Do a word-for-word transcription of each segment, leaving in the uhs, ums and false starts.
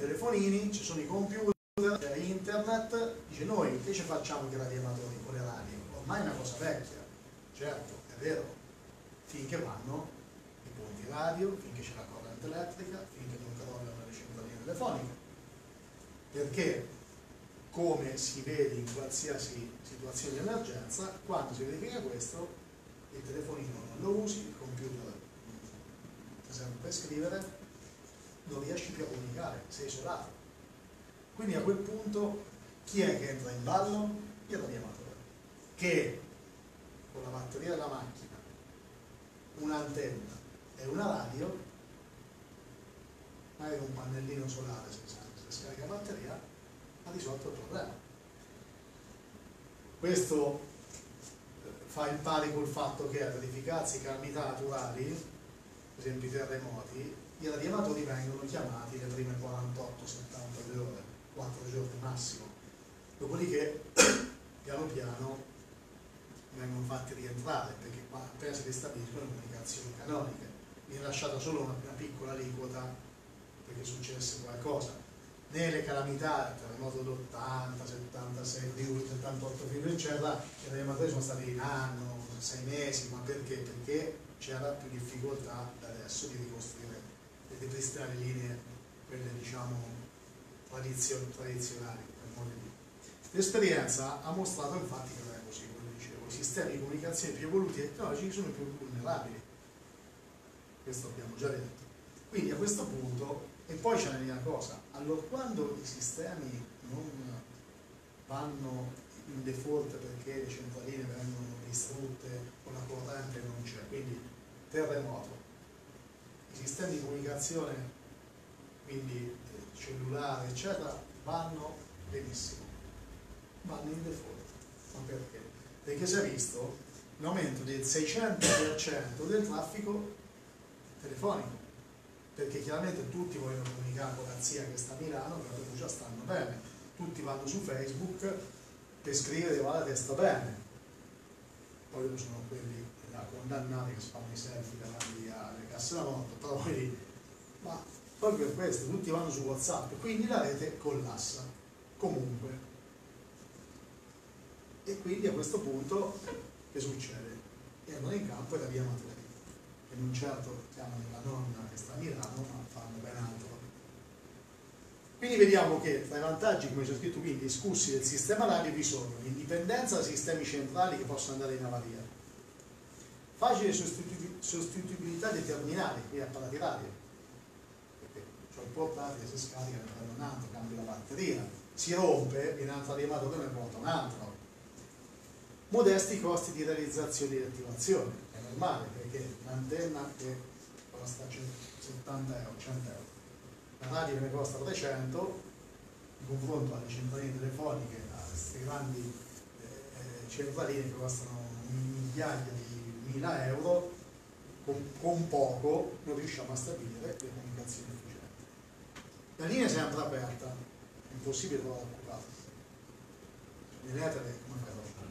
telefonini, ci sono i computer, c'è internet, dice noi che ci facciamo con i radioamatori, con le radio? Ormai è una cosa vecchia, certo, è vero, finché vanno i punti radio, finché c'è la corrente elettrica, finché non crollano le centraline telefoniche, perché come si vede in qualsiasi situazione di emergenza, quando si verifica questo, il telefonino non lo usi, il computer ti serve per scrivere, non riesci più a comunicare, sei isolato. Quindi a quel punto chi è che entra in ballo? Il radioamatore, che con la batteria della macchina, un'antenna e una radio, magari un pannellino solare se scarica la batteria, ha risolto il problema. Questo fa il pari col fatto che a verificarsi calamità naturali, per esempio i terremoti, i radioamatori vengono chiamati le prime quarantotto settanta ore, quattro giorni massimo, dopodiché piano piano vengono fatti rientrare, perché qua appena si ristabiliscono le comunicazioni canoniche, viene lasciata solo una, una piccola aliquota perché successe qualcosa. Nelle calamità, il terremoto dell'ottanta, settantasei, settantotto, eccetera, i radioamatori sono stati in anno, sei mesi, ma perché? Perché c'era più difficoltà da adesso di ricostruire e di ripristinare linee, quelle diciamo tradizio, tradizionali. L'esperienza ha mostrato infatti che non è così, come dicevo, i sistemi di comunicazione più evoluti e tecnologici sono più vulnerabili, questo abbiamo già detto. Quindi a questo punto, e poi c'è una cosa, allora quando i sistemi non vanno in default perché le centraline vengono distrutte o la corrente non c'è, quindi terremoto, i sistemi di comunicazione, quindi cellulare eccetera, vanno benissimo, vanno in default. Ma perché? Perché si è visto l'aumento del seicento per cento del traffico telefonico, perché chiaramente tutti vogliono comunicare con la zia che sta a Milano, che la già stanno bene, tutti vanno su Facebook per scrivere guarda che sta bene, poi sono quelli da condannati che si fanno i selfie davanti alle casse da morto, però poi, ma proprio per questo, tutti vanno su WhatsApp, quindi la rete collassa, comunque. E quindi a questo punto che succede? Entrano in campo i radioamatori, che non certo chiamano la nonna che sta a Milano, ma fanno ben altro. Quindi vediamo che tra i vantaggi, come c'è scritto qui, discussi del sistema radio vi sono l'indipendenza da sistemi centrali che possono andare in avaria, facile sostituibilità dei terminali, quindi apparati radio, perché c'ho il portatile, si scarica, ne prendo un altro, cambio la batteria, si rompe, viene un altro riamatore, ne porta un altro. Modesti costi di realizzazione e di attivazione, è normale perché l'antenna che costa settanta euro, cento euro, la radio ne costa trecento, in confronto alle centraline telefoniche, a queste grandi eh, centraline che costano migliaia di mila euro, con, con poco non riusciamo a stabilire le comunicazioni efficienti. La linea è sempre aperta, è impossibile trovare occupata, nell'etere non verrà occupata.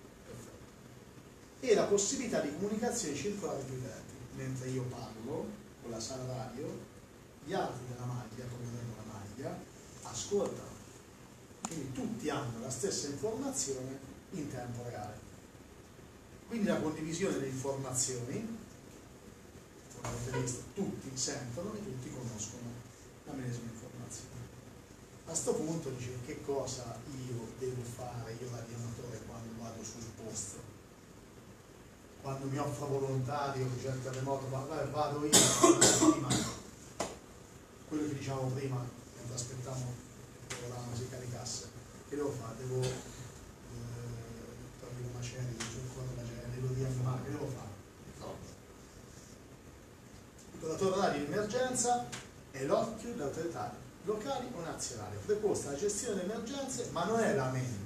E la possibilità di comunicazione circolare più utenti, mentre io parlo con la sala radio, gli altri della maglia, come vedremo la maglia, ascoltano, quindi tutti hanno la stessa informazione in tempo reale. Quindi la condivisione delle informazioni, come avete visto, tutti sentono e tutti conoscono la medesima informazione. A questo punto dice che cosa io devo fare, io radioamatore, quando vado sul posto, quando mi offro volontario che c'è il terremoto, vado io prima, quello che diciamo prima, mentre aspettavamo che lavoravamo si caricasse, che devo fare? Devo eh, togliere una macerie, ancora una macerie, devo rianimare, che devo fare? No. L'operatore radio di emergenza è l'occhio delle autorità locali o nazionali, preposta alla gestione delle emergenze, ma non è la mente.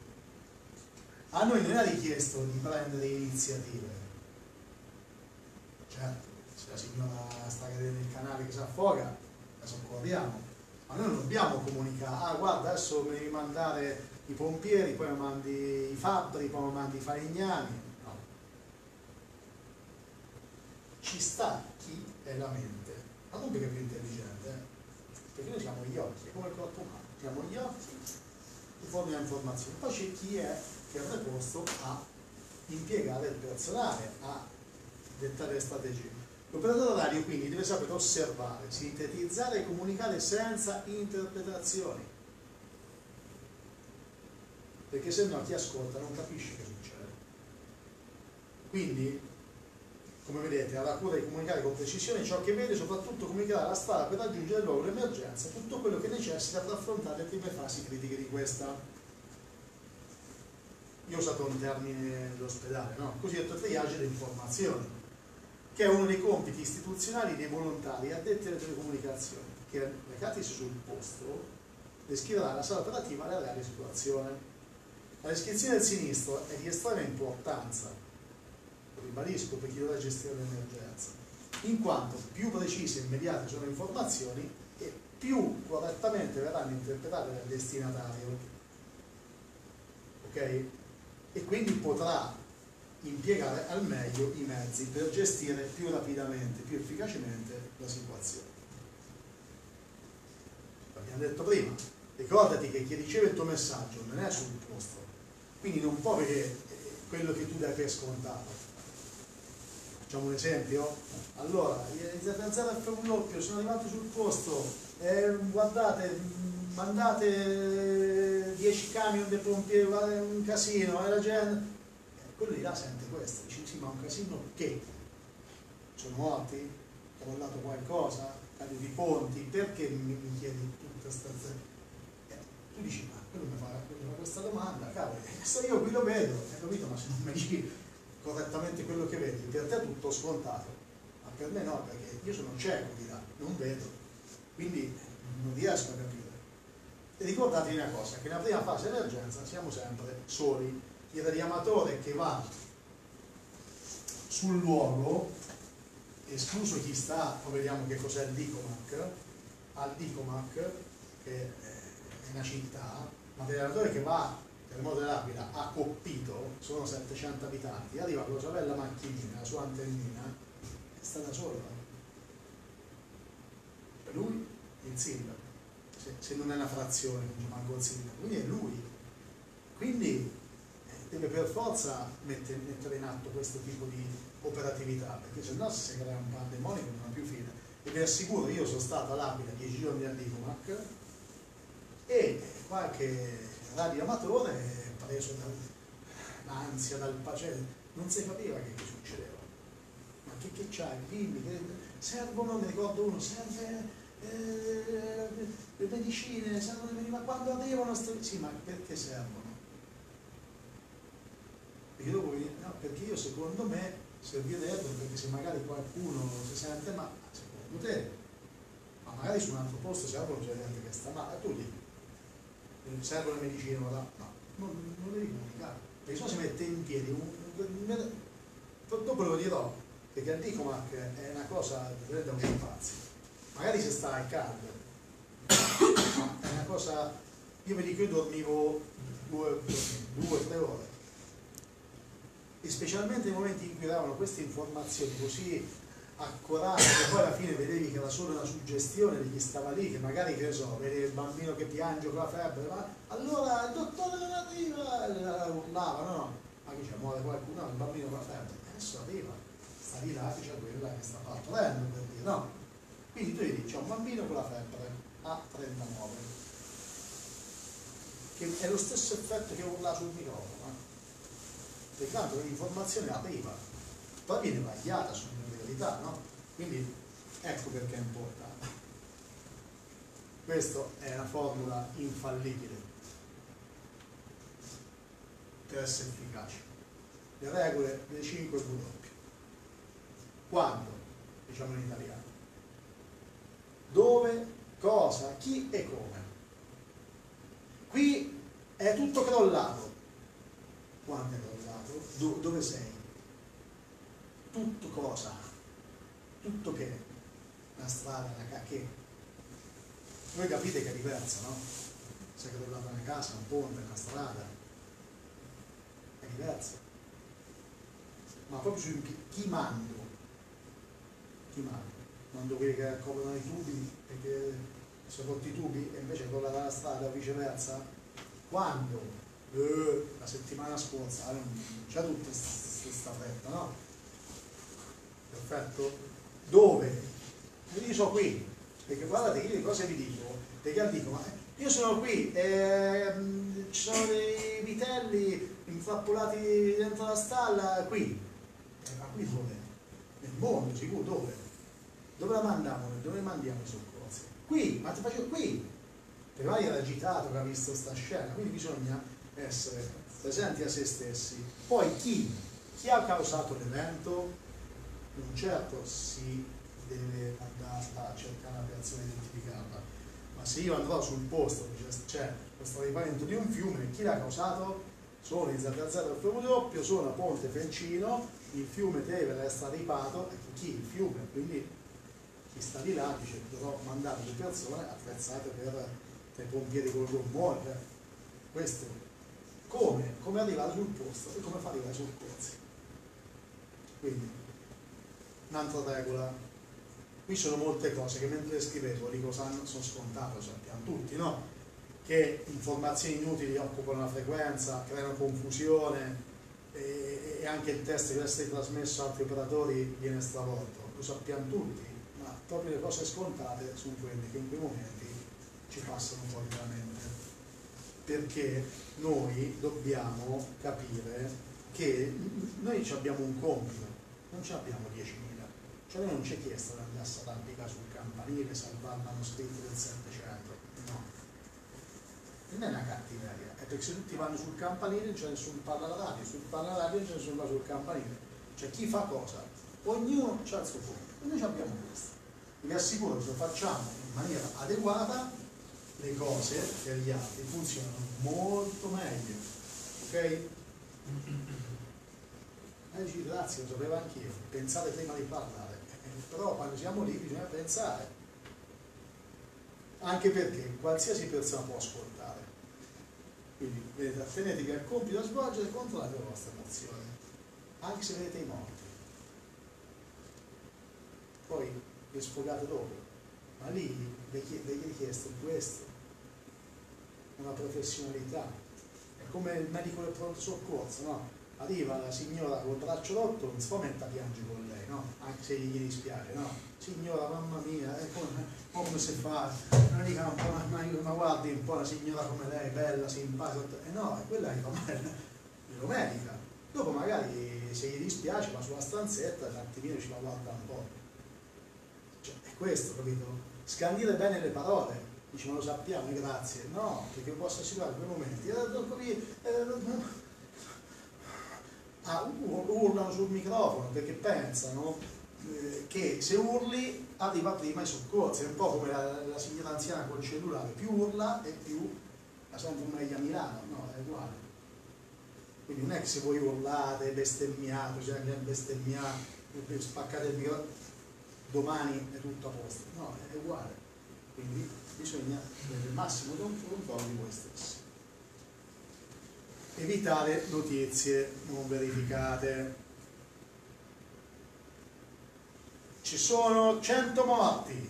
A noi non è richiesto di prendere iniziative. Certo, se la signora sta cadendo nel canale che si affoga, la soccorriamo, ma noi non dobbiamo comunicare, ah guarda adesso mi devi mandare i pompieri, poi mi mandi i fabbri, poi mi mandi i falegnami. No. Ci sta chi è la mente, ma non perché è più intelligente, eh? perché noi siamo gli occhi, è come il corpo umano, siamo gli occhi che forniamo informazioni, poi c'è chi è che è preposto a impiegare il personale, a dettare le strategie. L'operatore orario quindi deve sapere osservare, sintetizzare e comunicare senza interpretazioni, perché se no chi ascolta non capisce che succede. Quindi, come vedete, ha la cura di comunicare con precisione ciò che vede, soprattutto comunicare la strada per raggiungere il luogo dell'emergenza, tutto quello che necessita per affrontare le prime fasi critiche di questa. Io ho usato un termine dell'ospedale, no? Cosiddetto triage delle informazioni, che è uno dei compiti istituzionali dei volontari addetti alle telecomunicazioni, che recatisi sul posto descriverà la sala operativa e la reale situazione. La descrizione del sinistro è di estrema importanza, lo ribadisco, per chi dovrà gestire l'emergenza, in quanto più precise e immediate sono le informazioni e più correttamente verranno interpretate dal destinatario. Ok? E quindi potrà impiegare al meglio i mezzi per gestire più rapidamente, più efficacemente la situazione. L'abbiamo detto prima, ricordati che chi riceve il tuo messaggio non è sul posto, quindi non può vedere quello che tu dai per scontato. Facciamo un esempio? Allora, gli zero zero F uno sono arrivati sul posto, eh, guardate, mandate dieci camion dei pompieri, è un casino, e la gente... Quello di là sente questo, dice sì, ma un casino che? Sono morti? È crollato qualcosa? Caduti i ponti? Perché mi, mi chiedi tutta questa... Eh, tu dici, ma quello mi fa, mi fa questa domanda, cavolo, se io qui lo vedo, hai capito, ma se non mi dici correttamente quello che vedi, per te è tutto scontato, ma per me no, perché io sono cieco di là, non vedo, quindi non riesco a capire. E ricordatevi una cosa, che nella prima fase dell'emergenza siamo sempre soli. Il radiamatore che va sul luogo, escluso chi sta, poi vediamo che cos'è il Dicomac, al Dicomac, che è una città, ma il radiamatore che va, terremoto dell'Aquila, a Coppito, sono settecento abitanti, arriva con la sua bella macchinina, la sua antennina, è stata sola. Per lui il sindaco, se, se non è una frazione, non manco il sindaco, quindi è lui. Quindi deve per forza mettere, mettere in atto questo tipo di operatività, perché se no si crea un pandemonio che non ha più fine. E vi assicuro, io sono stato all'Aquila dieci giorni al Dicomac e qualche radioamatore preso dall'ansia, dal pacello, non si capiva che, che succedeva. Ma che, che c'hai? Dimmi, che servono, mi ricordo uno, serve eh, le medicine, servono le medicine, ma quando arrivano? Sì, ma perché servono? Perché, dopo, no, perché io secondo me servirebbero, perché se magari qualcuno si sente, ma secondo te, ma magari su un altro posto servono c'è gente che sta male, tu dici, servono le medicine, ma no, non, non devi comunicare, perché se no si mette in piedi, un, un, un, dopo lo dirò, perché il Dicomac è una cosa da un pazzi, magari se sta al caldo, ma è una cosa, io vi dico, io dormivo due, due tre ore, e specialmente nei momenti in cui davano queste informazioni così accorate, che poi alla fine vedevi che era solo una suggestione di chi stava lì, che magari, che ne so, vedi il bambino che piange con la febbre, ma allora il dottore non arriva, urlava, no, no, ma che c'è, muore qualcuno, no, il bambino con la febbre, adesso arriva, sta di là, c'è quella che sta partorendo, per dire, no? Quindi tu gli dici, c'è un bambino con la febbre, a trentanove, che è lo stesso effetto che urla sul microfono, eh? Perché tanto l'informazione arriva, poi viene vagliata sulla verità, no? Quindi ecco perché è importante. Questa è una formula infallibile per essere efficaci. Le regole dei cinque W. Quando, diciamo in italiano, dove, cosa, chi e come. Qui è tutto crollato. Quando è crollato? Do, dove sei? Tutto cosa? Tutto che? Una strada, una ca- che? Voi capite che è diverso, no? Se è crollata una casa, un ponte, una strada. È diverso. Ma proprio su chi, chi mando? Chi mando? Mando quelli che coprono i tubi perché sono rotti i tubi e invece crolla dalla strada o viceversa? Quando? Eh, la settimana scorsa, non c'è tutta questa fretta, no? Perfetto? Dove? Io sono qui, perché guardate, io le cose vi dico, perché dico, ma io sono qui, ehm, ci sono dei vitelli infrappolati dentro la stalla, qui. Eh, ma qui dove? Nel mondo, sicuro, dove? Dove la mandiamo? Dove mandiamo i soccorsi? Qui, ma ti facevo qui. Per mai era agitato che ha visto sta scena, quindi bisogna essere presenti a se stessi. Poi chi? Chi ha causato l'evento? Non certo si deve andare a cercare la persona identificata, ma se io andrò sul posto dove c'è lo stravipamento di un fiume, chi l'ha causato? Sono i zeta zeta F W, sono a Ponte Fencino, il fiume deve essere ripato, ecco chi? Il fiume, quindi chi sta di là dice dovrò mandare le persone attrezzate per, per i pompieri con il gommone, per questo. Come? Come arrivare sul posto e come far arrivare sul corso. Quindi, un'altra regola, qui sono molte cose che mentre scrivevo dico sanno, sono scontate, lo sappiamo tutti, no? Che informazioni inutili occupano la frequenza, creano confusione e, e anche il test che deve essere trasmesso a altri operatori viene stravolto, lo sappiamo tutti, ma proprio le cose scontate sono quelle che in quei momenti ci passano fuori dalla mente, perché noi dobbiamo capire che noi abbiamo un compito, non abbiamo diecimila, cioè noi non ci è chiesto di andare a arrampicare sul campanile, salvare il manoscritto del Settecento, no, non è una cattiveria, è perché se tutti vanno sul campanile non c'è nessuno che parla alla radio, sul parla alla radio non c'è nessuno che va sul campanile, cioè chi fa cosa? Ognuno ha il suo compito, e noi abbiamo questo, vi assicuro che se lo facciamo in maniera adeguata le cose per gli altri funzionano molto meglio, ok? Eh, dici, grazie, lo sapevo anch'io, pensate prima di parlare, eh, però quando siamo lì bisogna pensare, anche perché qualsiasi persona può ascoltare, quindi vedete, attenetevi al compito da svolgere e controllate le vostre emozioni, anche se vedete i morti, poi vi sfogate dopo, ma lì vi è richiesto questo, una professionalità, è come il medico del pronto soccorso, no? Arriva la signora col braccio rotto, non si può mettere a piangere con lei, no? Anche se gli dispiace, no? Signora, mamma mia, eh, come, come si fa? Non dica un po', ma, ma guardi un po' una signora come lei, bella, simpatica, e eh no, è quella che lo medica. Dopo magari se gli dispiace va sulla stanzetta, un attimino ci va a guardare un po'. Cioè, è questo, capito? Scandire bene le parole. Dice, ma lo sappiamo, grazie. No, perché io posso assicurare in quei momenti. Eh, eh, ah, urlano sul microfono perché pensano eh, che se urli arriva prima i soccorsi. È un po' come la, la signora anziana col cellulare, più urla e più la sentono meglio a Milano, no, è uguale. Quindi non è che se voi urlate, bestemmiate, cioè bestemmiate, spaccate il microfono, domani è tutto a posto, no, è uguale. Quindi bisogna avere il massimo controllo di voi stessi. Evitare notizie non verificate. Ci sono cento morti.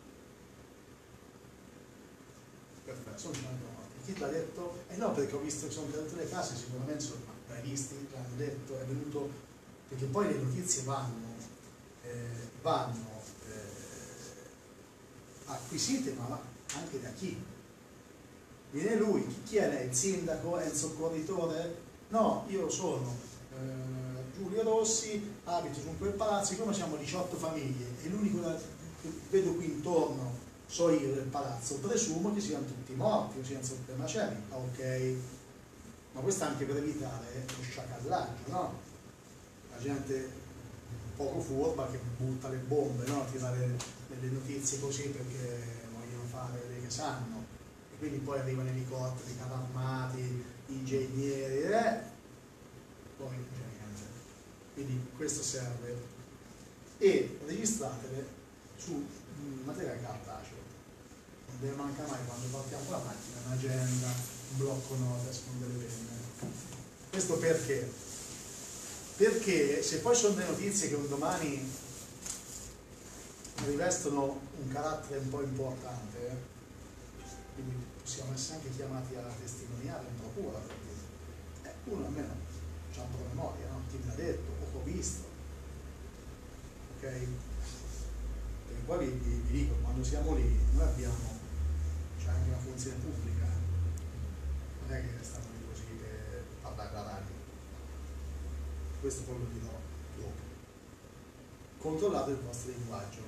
Perfetto, sono cento morti. Chi l'ha detto? Eh no, perché ho visto che sono cadute le case, sicuramente sono mai visti, l'hanno detto, è venuto, perché poi le notizie vanno, eh, vanno acquisite, ma anche da chi? Viene lui, chi è lei? Il sindaco? È il soccorritore? No, io sono eh, Giulio Rossi, abito su quel palazzo, siccome siamo diciotto famiglie e l'unico che vedo qui intorno so io del palazzo, presumo che siano tutti morti o siano sotto i macelli, ok, ma questo anche per evitare lo sciacallaggio, no? La gente poco furba che butta le bombe, no? Tirare delle notizie così perché vogliono fare vedere che sanno, e quindi poi arrivano elicotteri, carri armati, ingegneri, eh? Poi non c'è niente. Quindi questo serve, e registratele su materiale cartaceo, non deve mancare mai quando partiamo con la macchina un'agenda, un blocco notes con delle penne. Questo perché? Perché se poi sono delle notizie che un domani rivestono un carattere un po' importante, quindi possiamo essere anche chiamati a testimoniare in procura, eh, uno almeno c'ha un promemoria, no? Chi me l'ha detto, o ho visto, ok? Perché poi vi, vi, vi dico, quando siamo lì, noi abbiamo, c'è anche una funzione pubblica, non è che stiamo lì così per parlare alla radio, questo poi lo dirò dopo. Controllate il vostro linguaggio,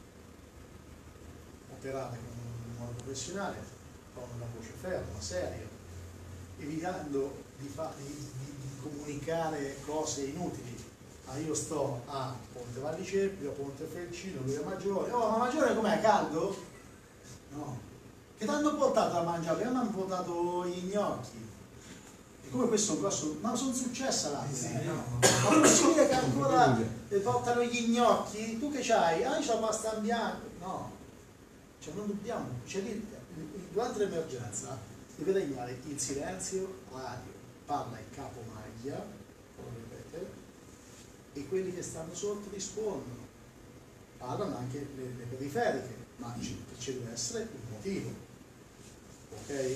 operate con un modo professionale, con una voce ferma, seria, evitando di, fa, di, di, di comunicare cose inutili. Ah, io sto a Ponte Valliceppi, a Ponte Felcino, lui è Maggiore. Oh, ma Maggiore com'è? Caldo? No. Che ti hanno portato a mangiare? Mi hanno portato gli gnocchi. E come questo grosso... Ma sono successa là? Sì, no. Ma possibile che ancora portano gli gnocchi? Tu che c'hai? Ah, io ho pasta in bianco. No. Cioè non dobbiamo... Cioè, durante l'emergenza deve regnare il silenzio radio. Parla il capo maglia, come vedete, e quelli che stanno sotto rispondono. Parlano anche le, le periferiche, ma ci deve essere un motivo. Ok?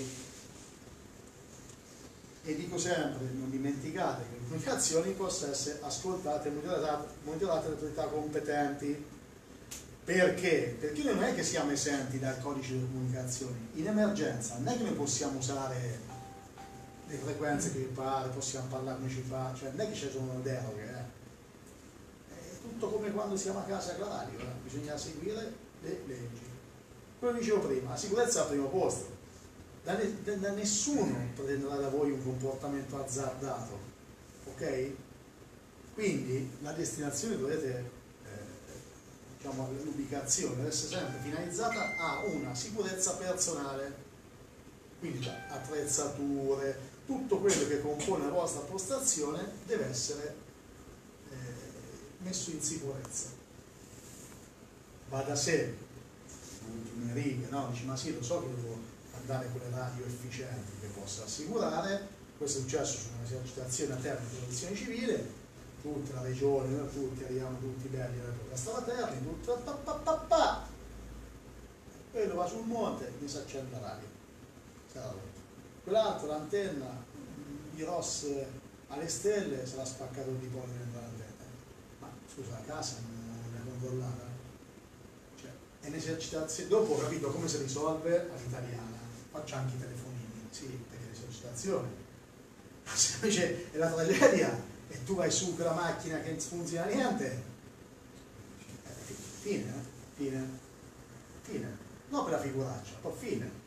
E dico sempre, non dimenticate che le comunicazioni possono essere ascoltate e monitorate, monitorate dalle autorità competenti. Perché? Perché noi non è che siamo esenti dal codice delle comunicazioni. In emergenza non è che noi possiamo usare le frequenze che vi pare, possiamo parlare come ci fa, cioè non è che ci sono deroghe, eh. È tutto come quando siamo a casa con la radio, eh. Bisogna seguire le leggi. Come dicevo prima, la sicurezza è al primo posto. Da, ne, da, da nessuno prenderà da voi un comportamento azzardato, ok? Quindi la destinazione dovete, eh, diciamo, l'ubicazione deve essere sempre finalizzata a una sicurezza personale, quindi cioè, attrezzature, tutto quello che compone la vostra postazione deve essere eh, messo in sicurezza. Va da sé, ultime righe, no? Dici, ma sì, lo so che devo andare con le radio efficienti che possa assicurare. Questo è successo su un'esercitazione a terra di protezione civile, tutta la regione, noi tutti arriviamo tutti belli alla strada terra, tutto pa, pa, pa, pa. Quello va sul monte, mi si accende la radio. Quell'altro, l'antenna, i R O S alle stelle, se l'ha spaccato di pollo dentro l'antenna. Ma scusa, la casa non è controllata? Cioè, è un'esercitazione. Dopo ho capito come si risolve all'italiana. Faccio anche i telefonini, sì, perché è l'esercitazione. Ma se invece è la tragedia e tu vai su con la macchina che non funziona niente, eh, fine, eh? fine, fine. Non per la figuraccia, poi fine.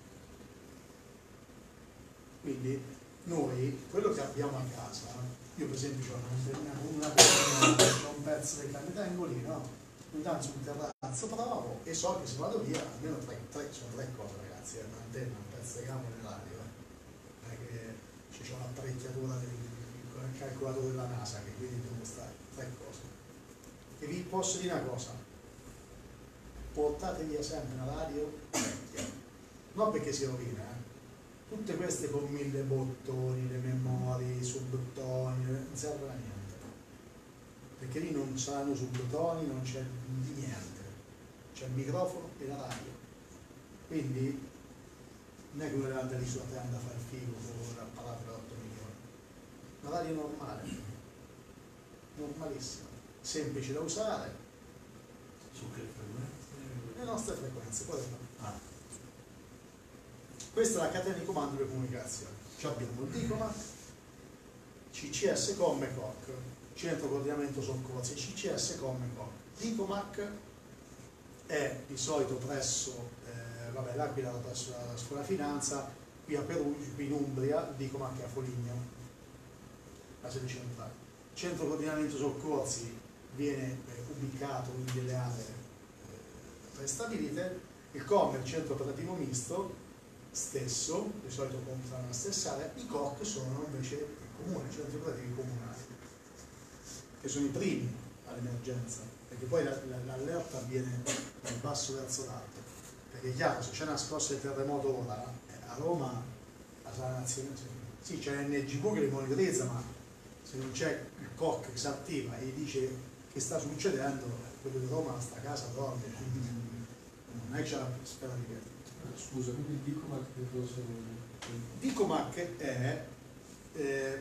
Quindi noi, quello che abbiamo a casa, io per esempio ho una, una, una, un pezzo di canne, tengo lì, no? Ogni tanto sul terrazzo provo e so che se vado via almeno tre, tre, sono tre cose, ragazzi, un'antenna, un pezzo di campo nell'aria, non è che c'è un'apparecchiatura del calcolatore della NASA che quindi devo stare, tre cose. E vi posso dire una cosa, portate via sempre una radio vecchia, non perché si rovina, eh? Tutte queste con mille bottoni, le memorie, i subbottoni, non servono a niente, perché lì non saranno subbottoni, non c'è di niente, c'è il microfono e la radio, quindi non è che uno deve andare lì sulla tenda a fare il figo con l'apparato da otto milioni, una radio normale, normalissima, semplice da usare. Su che frequenze? Le nostre frequenze, poi ah. Questa è la catena di comando delle comunicazioni. Ci abbiamo il DICOMAC, C C S COM e C O C, Centro Coordinamento Soccorsi, C C S COM e C O C. DICOMAC è di solito presso, eh, vabbè, l'Aquila presso la Scuola Finanza, qui a Perugia, qui in Umbria, il DICOMAC è a Foligno, la sede centrale. Centro Coordinamento Soccorsi viene eh, ubicato in delle aree eh, prestabilite, il C O M è il Centro Operativo Misto, stesso, di solito comprano la stessa area, i C O C sono invece i comuni, cioè i operativi comunali, che sono i primi all'emergenza, perché poi l'allerta avviene dal basso verso l'alto, perché è chiaro, se c'è una scossa di terremoto ora, a Roma la sala nazionale, sì, c'è l'N G V che li monitorizza, ma se non c'è il C O C che si attiva e dice che sta succedendo, quello di Roma sta a casa dorme, non è che c'è la sfera di questo. Scusa, quindi il Dicomac che cosa vuol Dicomac è eh,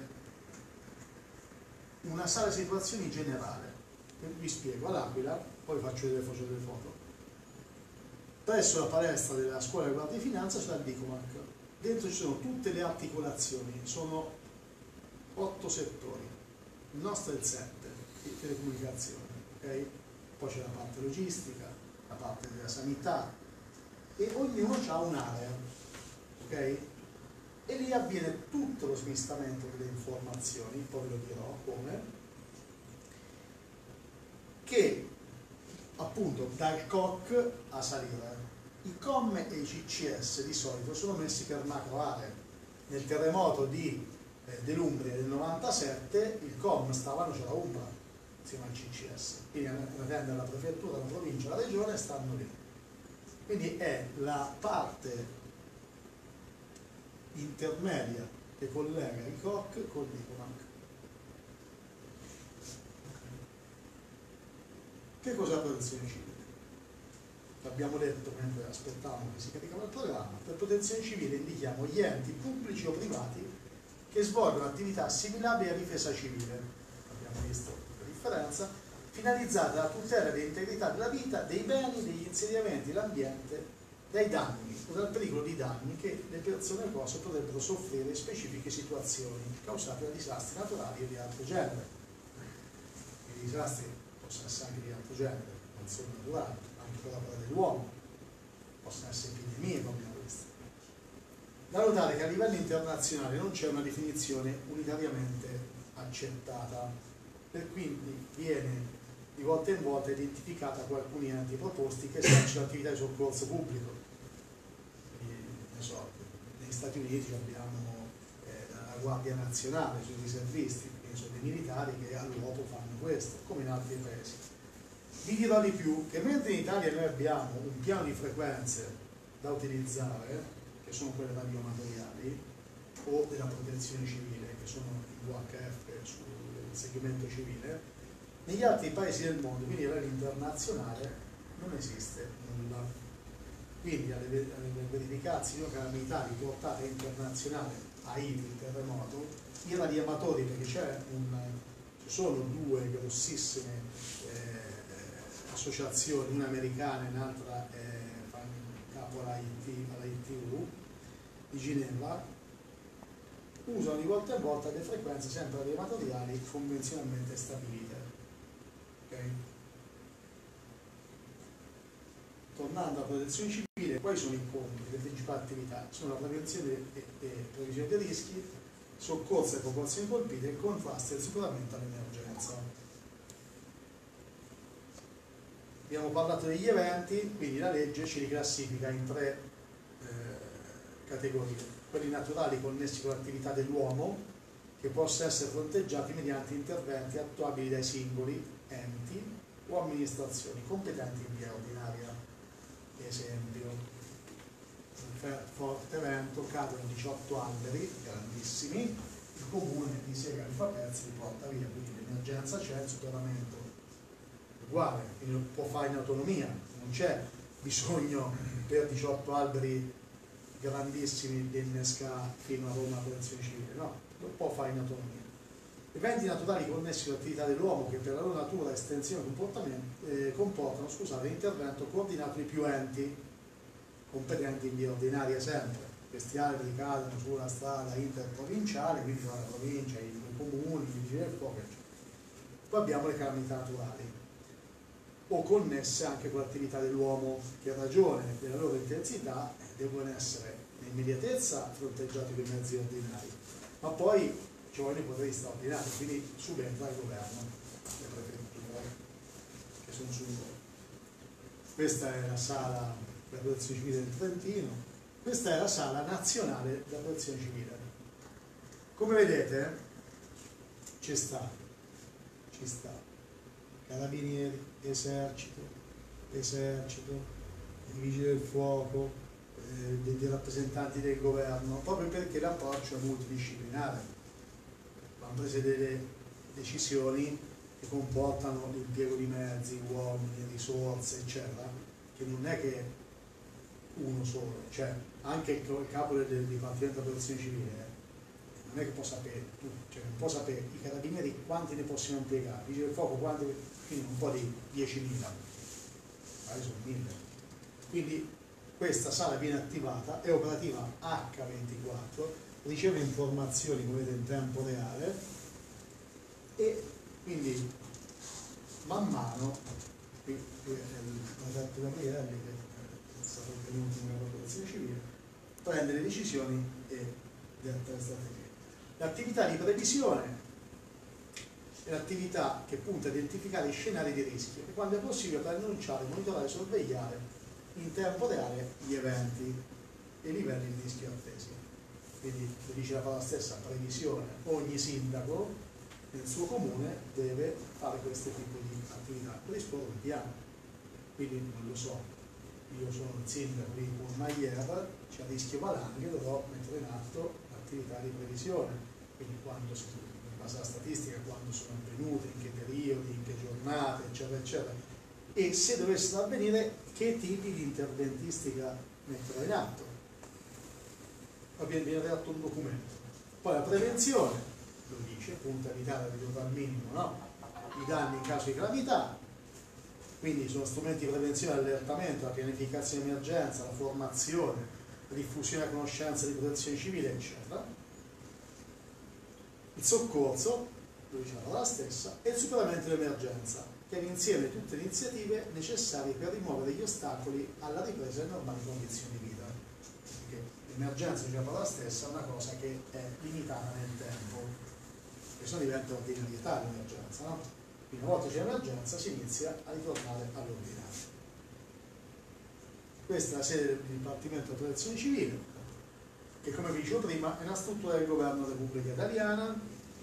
una sala situazioni generale. Vi spiego, all'Aquila, poi faccio vedere faccio delle foto. Presso la palestra della scuola di guardia di finanza c'è il Dicomac. Dentro ci sono tutte le articolazioni, sono otto settori. Il nostro è il sette, di telecomunicazioni, ok? Poi c'è la parte logistica, la parte della sanità e ognuno ha un'area, ok? E lì avviene tutto lo smistamento delle informazioni, poi ve lo dirò come, che appunto dal C O C a salire. I C O M e i C C S di solito sono messi per macro aree. Nel terremoto di eh, dell'Umbria del novantasette il C O M stava a Nocera Umbra insieme al C C S, quindi dipende dalla prefettura, dalla provincia, dalla regione, stanno lì. Quindi è la parte intermedia che collega i C O C col Dicomac. Che cos'è la protezione civile? L'abbiamo detto mentre aspettavamo che si caricava il programma. Per protezione civile indichiamo gli enti pubblici o privati che svolgono attività assimilabili a difesa civile, abbiamo visto la differenza, finalizzata alla tutela dell'integrità della vita, dei beni, degli insediamenti, dell'ambiente, dai danni o dal pericolo di danni che le persone e cose potrebbero soffrire in specifiche situazioni causate da disastri naturali o di altro genere. I disastri possono essere anche di altro genere, non solo naturali, anche per opera dell'uomo, possono essere epidemie come abbiamo visto. Da notare che a livello internazionale non c'è una definizione unitariamente accettata, per cui viene di volta in volta identificata con alcuni enti proposti che esercitano attività di soccorso pubblico. Quindi, ne so, negli Stati Uniti abbiamo eh, la Guardia Nazionale, sui riservisti, quindi sono dei militari che all'uopo fanno questo, come in altri paesi. Vi dirò di più, che mentre in Italia noi abbiamo un piano di frequenze da utilizzare, che sono quelle radioamatoriali, o della protezione civile, che sono i U H F sul segmento civile, negli altri paesi del mondo, quindi a livello internazionale, non esiste nulla. Quindi alle, alle verificarsi di una calamità di portata internazionale, A I V, il terremoto, i radioamatori, perché c'è un, ci sono due grossissime eh, associazioni, una americana e un'altra eh, fa capo alla I T U di Ginevra, usano di volta in volta le frequenze sempre radioamatoriali convenzionalmente stabilite. Okay. Tornando alla protezione civile, quali sono i compiti, le principali attività? Sono la prevenzione e, e previsione dei rischi, soccorso alle popolazioni colpite e contrasto e superamento all'emergenza. Abbiamo parlato degli eventi, quindi la legge ci riclassifica in tre eh, categorie: quelli naturali connessi con l'attività dell'uomo, che possono essere fronteggiati mediante interventi attuabili dai singoli enti o amministrazioni competenti in via ordinaria. Esempio, un forte vento, cadono diciotto alberi grandissimi, il comune di Siega li fa pezzi e li porta via, quindi l'emergenza c'è, il superamento uguale, quindi lo può fare in autonomia, non c'è bisogno per diciotto alberi grandissimi di innescare fino a Roma la protezione civile, no, lo può fare in autonomia. Eventi naturali connessi con l'attività dell'uomo che per la loro natura, estensione e eh, comportano scusate, l'intervento coordinato di più enti competenti in via ordinaria sempre. Questi alberi cadono sulla strada interprovinciale, quindi tra la provincia, i comuni, i vigili del fuoco, eccetera. Poi abbiamo le calamità naturali, o connesse anche con l'attività dell'uomo che a ragione della loro intensità devono essere in immediatezza fronteggiati con i mezzi ordinari, ma poi ci vogliono i poteri straordinari, quindi subentra il governo, le prefetture che sono sul luogo. Questa è la sala della protezione civile del Trentino, questa è la sala nazionale della protezione civile. Come vedete ci sta, ci sta carabinieri, esercito, esercito, i vigili del fuoco, eh, dei, dei rappresentanti del governo, proprio perché l'approccio è multidisciplinare. Vanno prese delle decisioni che comportano l'impiego di mezzi, uomini, risorse, eccetera, che non è che uno solo, cioè anche il, il capo del, del Dipartimento della Protezione Civile non è che può sapere tutto, cioè non può sapere i carabinieri quanti ne possono impiegare, i vigili del fuoco quanti, quindi un po' di diecimila, magari sono mille. Quindi questa sala viene attivata, è operativa acca ventiquattro, riceve informazioni come vedete in tempo reale e quindi man mano, qui, qui è l'Alberto Gabrielli che è stato tenuto nella protezione civile, prende le decisioni e detta le strategie. L'attività di previsione è l'attività che punta a identificare i scenari di rischio e quando è possibile per annunciare, monitorare e sorvegliare in tempo reale gli eventi e i livelli di rischio attesi. Quindi, come dice la parola stessa, previsione, ogni sindaco nel suo comune deve fare questo tipo di attività, predisporre un piano. Quindi non lo so, io sono il sindaco di Courmayeur, c'è a rischio valanghe, dovrò mettere in atto l'attività di previsione, quindi quando, in base alla statistica, quando sono avvenute, in che periodi, in che giornate, eccetera, eccetera. E se dovessero avvenire, che tipi di interventistica metterò in atto. Viene, viene redatto un documento. Poi la prevenzione, lo dice, punta a evitare a ridurre al minimo, no? I danni in caso di gravità, quindi sono strumenti di prevenzione, allertamento, la pianificazione di emergenza, la formazione, la diffusione della conoscenza di protezione civile, eccetera. Il soccorso, lo diciamo la stessa, e il superamento dell'emergenza, che è l'insieme di tutte le iniziative necessarie per rimuovere gli ostacoli alla ripresa delle normali condizioni di vita. Perché l'emergenza, diciamo la stessa, è una cosa che è limitata nel tempo, e se no diventa ordinarietà l'emergenza, no? Quindi una volta c'è l'emergenza si inizia a ritornare all'ordinario. Questa è la sede del Dipartimento della Protezione Civile, che come vi dicevo prima è una struttura del Governo della Repubblica Italiana,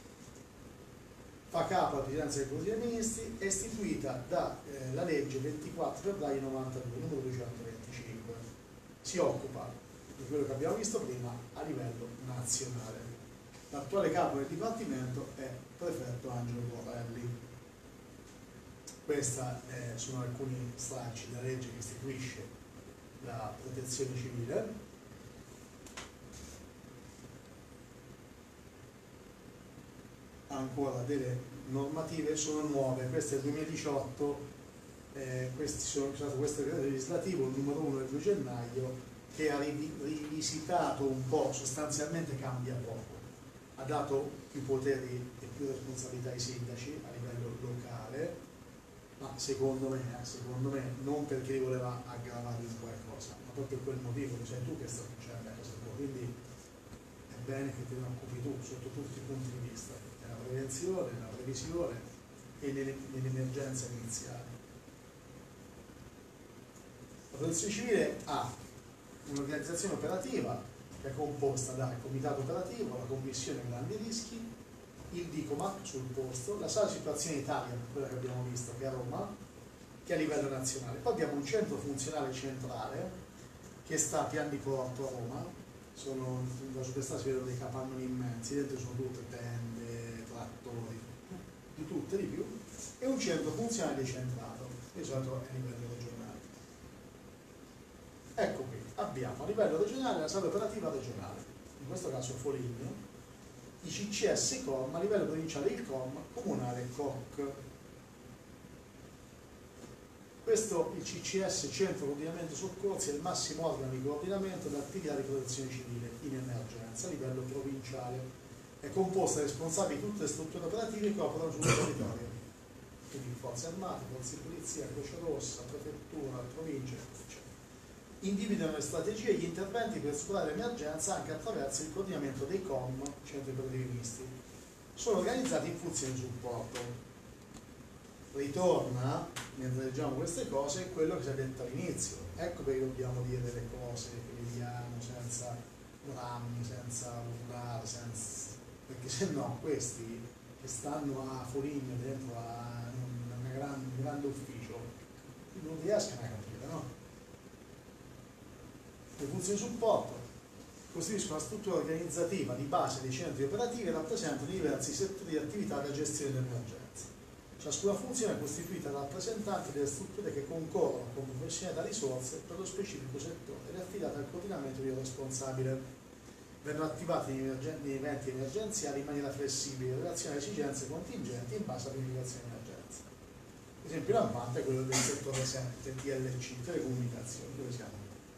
fa capo alla Presidenza del Consiglio dei Ministri, è istituita dalla eh, legge ventiquattro febbraio novantadue, numero duecentoventicinque. Si occupa di quello che abbiamo visto prima a livello nazionale. L'attuale capo del Dipartimento è prefetto Angelo Borrelli. Questi eh, sono alcuni stralci della legge che istituisce la protezione civile. Ancora delle normative sono nuove, questo è il duemiladiciotto, eh, questi sono, questo è il decreto legislativo, il numero uno del due gennaio, che ha rivisitato un po', sostanzialmente cambia poco, ha dato più poteri e più responsabilità ai sindaci a livello locale, ma secondo me, eh, secondo me non perché li voleva aggravare in qualcosa, ma proprio per quel motivo che sei tu che sta succedendo a casa tua, quindi è bene che te ne occupi tu sotto tutti i punti di vista, nella prevenzione, nella previsione e nelle, nelle emergenze iniziali. La protezione civile ha un'organizzazione operativa che è composta dal comitato operativo, la commissione grandi rischi, il DICOMAC sul posto, la sala di situazione Italia, quella che abbiamo visto, che è a Roma, che è a livello nazionale. Poi abbiamo un centro funzionale centrale che sta a Pian di Porto a Roma, sono, da superstrada si vedono dei capannoni immensi, dentro sono tutte tende, trattori, di tutte di più, e un centro funzionale decentrato, di solito è a livello regionale. Ecco qui, abbiamo a livello regionale la sala operativa regionale, in questo caso Foligno, i C C S COM, a livello provinciale il COM, comunale C O C. Questo, il C C S, Centro Coordinamento Soccorsi, è il massimo organo di coordinamento dell'attività di protezione civile in emergenza a livello provinciale. È composta da responsabili di tutte le strutture operative che operano sul territorio, quindi forze armate, forze di polizia, Croce Rossa, prefettura, provincia, eccetera. Individuano le strategie e gli interventi per superare l'emergenza anche attraverso il coordinamento dei C O M, centri operativi misti. Sono organizzati in funzione di supporto. Ritorna, mentre leggiamo queste cose, quello che si è detto all'inizio. Ecco perché dobbiamo dire delle cose che vediamo senza drammi, senza urlare, senza... perché se no questi che stanno a Foligno dentro a un, gran, un grande ufficio non riescono a capire, no? Le funzioni di supporto costituiscono una struttura organizzativa di base dei centri operativi e rappresentano diversi settori di attività della gestione dell'emergenza. Ciascuna funzione è costituita da rappresentanti delle strutture che concorrono con professionalità e risorse per lo specifico settore ed è affidata al coordinamento del responsabile. Vengono attivati gli eventi emergenziali in maniera flessibile in relazione alle esigenze contingenti in base alla pianificazione di emergenza. Esempio lampante è quello del settore sette, T L C, telecomunicazioni, dove siamo?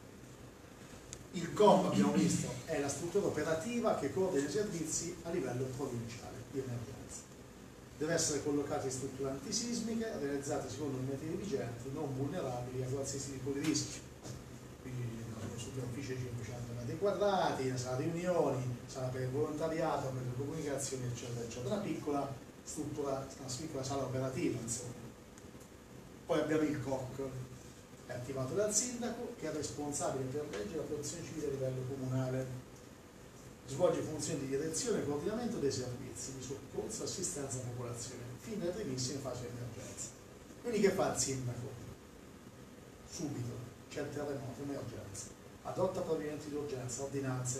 Il C O M, abbiamo visto, è la struttura operativa che coordina i servizi a livello provinciale di emergenza. Deve essere collocata in strutture antisismiche, realizzate secondo i metodi vigenti, non vulnerabili a qualsiasi tipo di rischio. Quindi una superficie di cinquecento metri quadrati, una sala riunioni, sala per il volontariato, per le comunicazioni, eccetera, eccetera. Una piccola struttura, una piccola sala operativa, insomma. Poi abbiamo il C O C, è attivato dal sindaco, che è responsabile per legge la protezione civile a livello comunale. Svolge funzioni di direzione e coordinamento dei servizi di soccorso e assistenza alla popolazione, fin dalle primissime fasi di emergenza. Quindi che fa il sindaco? Subito, c'è il terremoto, emergenza. Adotta provvedimenti di urgenza, ordinanze,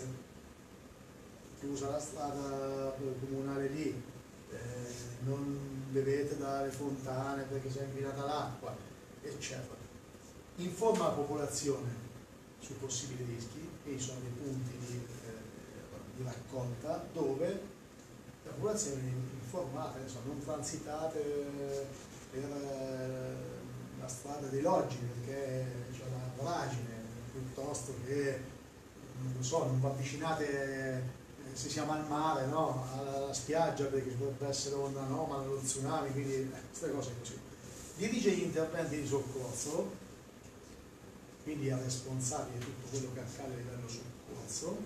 chiusa la strada comunale lì, eh, non bevete dalle fontane perché si è inquinata l'acqua, eccetera. Informa la popolazione sui possibili rischi, quindi sono dei punti di, eh, di raccolta dove la popolazione è informata, insomma, non transitate per eh, la strada dei loggi perché c'è una voragine, piuttosto che, non lo so, non vi avvicinate eh, se siamo al mare, no? alla spiaggia perché ci potrebbe essere onda anomala, lo tsunami, quindi eh, queste cose così. Dirige gli interventi di soccorso, quindi è responsabile di tutto quello che accade a livello soccorso,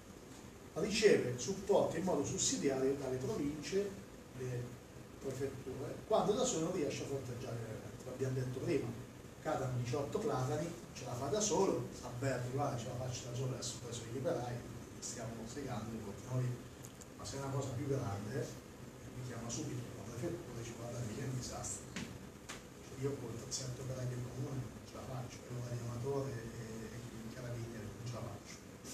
riceve supporto in modo sussidiario dalle province, le prefetture, quando da solo non riesce a fronteggiare l'evento. L'abbiamo detto prima, cadono diciotto platani, ce la fa da solo, avverte, guarda, ce la faccio da solo, adesso ho preso gli operai, stiamo segando, noi, ma se è una cosa più grande, mi chiama subito la prefettura e dice guarda che è un disastro. Cioè, io con sette operai del comune non ce la faccio, è un animatore e i carabinieri non ce la faccio.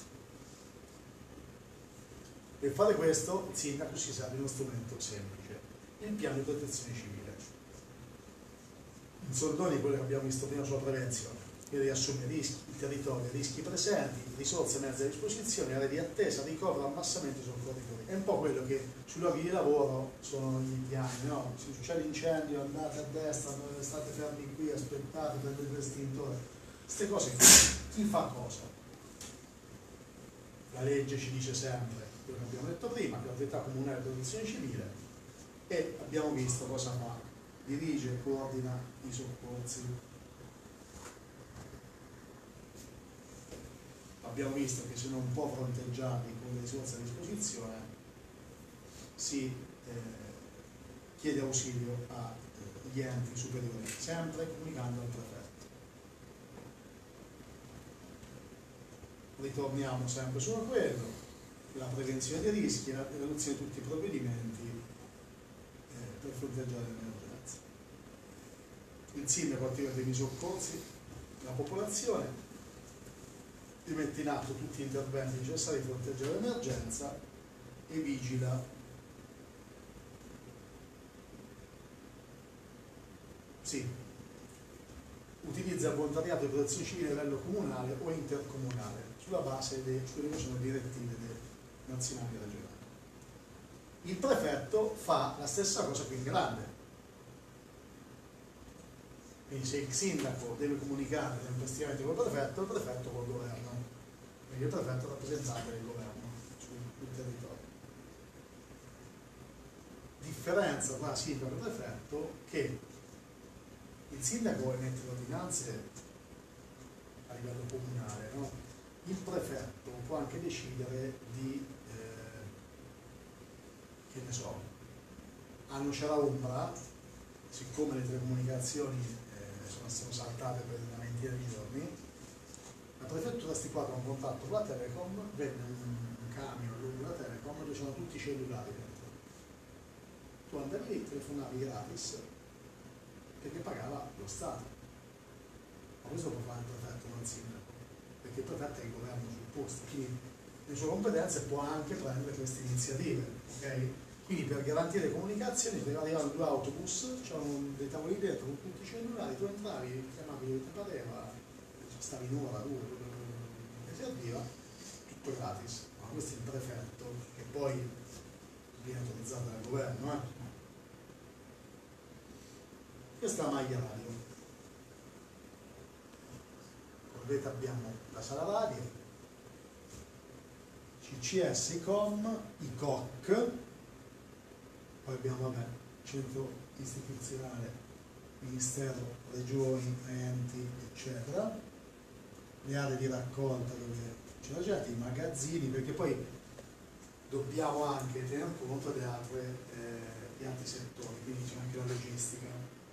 Per fare questo il sindaco si serve di uno strumento semplice, il piano di protezione civile. In soldoni quello che abbiamo visto prima sulla prevenzione, che riassume rischi, il territorio, rischi presenti, risorse e mezzi a disposizione, aree di attesa, ricovero, ammassamento e soccorritori. È un po' quello che sui luoghi di lavoro sono i piani, no? Se succede incendio, andate a destra, state fermi qui, aspettate, prendete l'estintore. Queste cose, chi fa cosa? La legge ci dice sempre quello che abbiamo detto prima, che l'autorità comunale di protezione civile, e abbiamo visto cosa fa, dirige e coordina i soccorsi. Abbiamo visto che se non può fronteggiarli con le risorse a disposizione si eh, chiede ausilio agli eh, enti superiori, sempre comunicando al prefetto. Ritorniamo sempre su quello, la prevenzione dei rischi, la riduzione di tutti i provvedimenti eh, per fronteggiare l'emergenza. Il sindaco attiva dei soccorsi, la popolazione, mette in atto tutti gli interventi necessari per fronteggiare l'emergenza e vigila sì. utilizza il volontariato di protezione civile a livello comunale o intercomunale sulla base delle quelle che sono direttive nazionali e regionali. Il prefetto fa la stessa cosa più in grande. Quindi se il sindaco deve comunicare tempestivamente col prefetto, il prefetto col governo, perché il prefetto è rappresentante del governo sul territorio. Differenza tra sindaco e prefetto che il sindaco emette le ordinanze a livello comunale, no? Il prefetto può anche decidere di, eh, che ne so, a Nocera Umbra, siccome le telecomunicazioni sono state saltate per una ventina di giorni, la prefettura ha stipulato un contatto con la Telecom, venne un camion lungo la Telecom dove c'erano tutti i cellulari dentro. Tu andavi lì, telefonavi gratis perché pagava lo Stato. Ma questo può fare il prefetto, non il sindaco, perché il prefetto è il governo sul posto, quindi le sue competenze può anche prendere queste iniziative, ok? Quindi per garantire le comunicazioni arrivavano due autobus, c'erano dei tavoli dentro con tutti i cellulari, tu entravi, chiamavi dove ti pareva, stavi in ora, due, e si avviva, tutto gratis. Ma questo è il prefetto, che poi viene autorizzato dal governo. Eh? Questa è la maglia radio. Come vedete abbiamo la sala radio, C C S, I C O M, I C O C, poi abbiamo vabbè, centro istituzionale, ministero, regioni, enti, eccetera, le aree di raccolta dove c'è la gente, i magazzini, perché poi dobbiamo anche tener conto di, altre, eh, di altri settori, quindi c'è anche la logistica.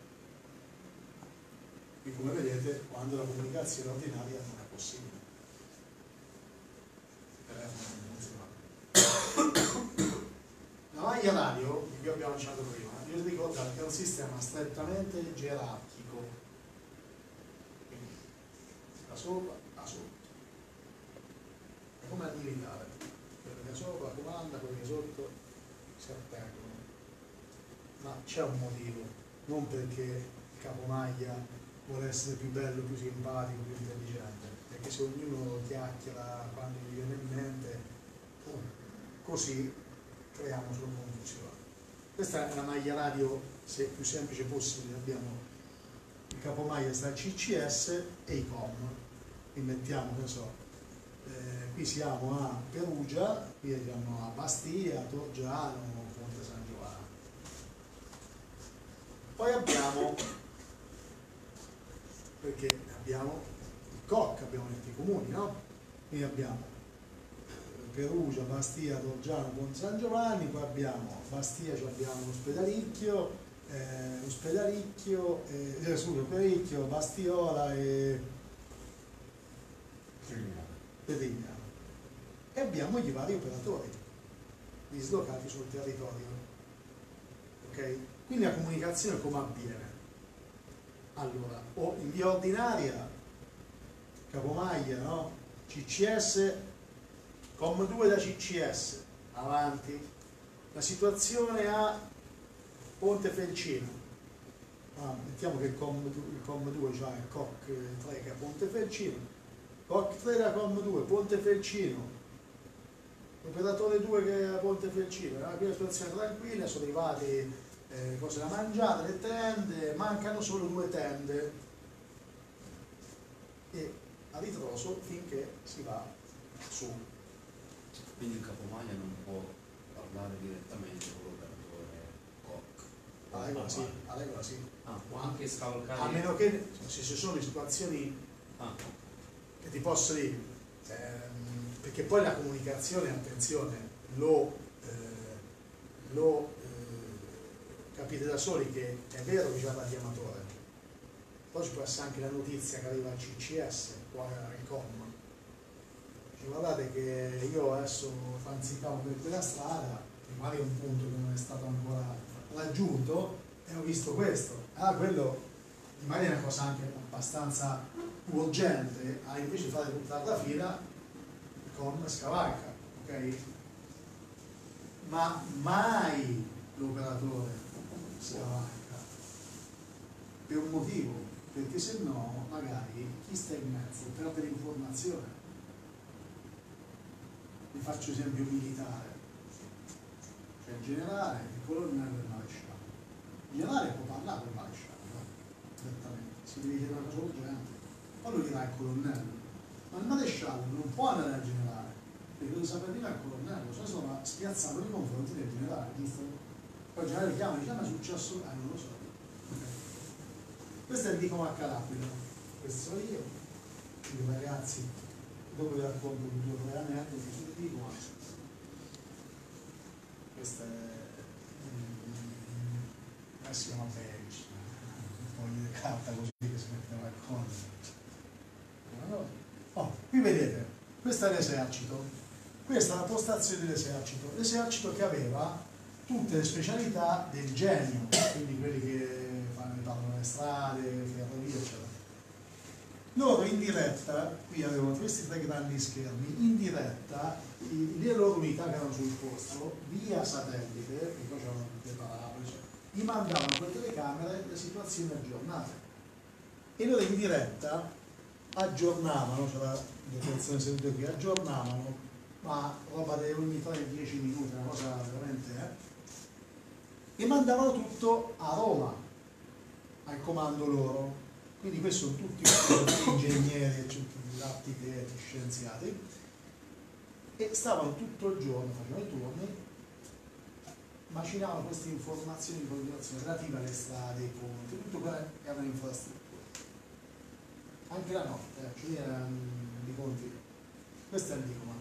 E come vedete, quando la comunicazione ordinaria non è possibile, il telefono non funziona. La maglia radio, che vi abbiamo accennato prima, io vi ricordate che è un sistema strettamente gerarchico, quindi da sopra a sotto, è come al militare, quello che sopra comanda, quelli che sotto si attengono, ma c'è un motivo, non perché il capomaglia vuole essere più bello, più simpatico, più intelligente, perché se ognuno chiacchiera quando gli viene in mente, così creiamo solo confusione. Questa è la maglia radio, se più semplice possibile, abbiamo il capomaglia sta C C S e i C O M, quindi mettiamo, che so, eh, qui siamo a Perugia, qui siamo a Bastia, Torgiano, Ponte San Giovanni. Poi abbiamo, perché abbiamo il C O C, abbiamo i comuni, no? Quindi abbiamo Perugia, Bastia, Torgiano, Ponte San Giovanni, poi abbiamo Bastia, abbiamo l'Ospedalicchio, eh, Ospedalicchio, eh, eh, scusa, Ospedalicchio, Bastiola e Petignano. E abbiamo i vari operatori dislocati sul territorio. Ok? Quindi la comunicazione come avviene? Allora, o in via ordinaria, capomaglia, no? C C S, COM due da C C S, avanti, la situazione a Ponte Felcino, ah, mettiamo che il COM due c'ha il C O C tre che è a Ponte Felcino, C O C tre da COM due, Ponte Felcino, l'operatore due che è a Ponte Felcino, è una situazione tranquilla, sono arrivati eh, cose da mangiare, le tende, mancano solo due tende e a ritroso finché si va su. Quindi il capomaglia non può parlare direttamente con l'operatore C O C. A regola sì, a regola sì. Ah, può anche scavalcare. A meno che se ci sono situazioni ah. che ti posso dire, ehm, perché poi la comunicazione, attenzione, lo, eh, lo eh, capite da soli che è vero che c'è la chiamatore, poi ci può essere anche la notizia che arriva al C C S o al C O M. Guardate che io adesso transitavo per quella strada, che magari è un punto che non è stato ancora raggiunto, e ho visto questo. Ah, quello magari è una cosa anche abbastanza urgente, ah, invece di fare tutta la fila con scavalca, ok? Ma mai l'operatore scavalca, per un motivo, perché se no magari chi sta in mezzo perde l'informazione. Vi faccio esempio militare, cioè il generale, il colonnello e il maresciallo. Il generale può parlare con il maresciallo, no? Direttamente, si deve chiedere una cosa urgente, poi lo dirà il colonnello, ma il maresciallo non può andare al generale, perché lo sapere prima il colonnello, se sono spiazzato nei confronti del generale, giusto? Poi il generale chiama e dice, ma è successo? Eh, non lo so. Okay. Questo è il dico a Calabria, questo sono io, quindi ragazzi, dopo vi racconto due o tre aneddoti sul dico, ma questa è eh, si chiama Beige, un foglio di carta così che si metteva al collo. Oh, qui vedete, questo è l'esercito, questa è la postazione dell'esercito, l'esercito che aveva tutte le specialità del genio, quindi quelli che fanno le strade, ferrovie, eccetera. Loro in diretta, qui avevano questi tre grandi schermi, in diretta i, le loro unità che erano sul posto, via satellite, che poi c'erano le parabole, cioè, gli mandavano con le telecamere le situazioni aggiornate. E loro in diretta aggiornavano, c'era le persone sedute qui, aggiornavano, ma roba delle ogni tre dieci minuti, una cosa veramente, eh? E mandavano tutto a Roma, al comando loro. Quindi questi sono tutti ingegneri, architetti, scienziati, e stavano tutto il giorno, facevano i turni, macinavano queste informazioni di continuazione relative alle strade, ai ponti, tutto quello che erano infrastrutture. Anche la notte, eh, cioè erano di conti. Questo è il Dicomat.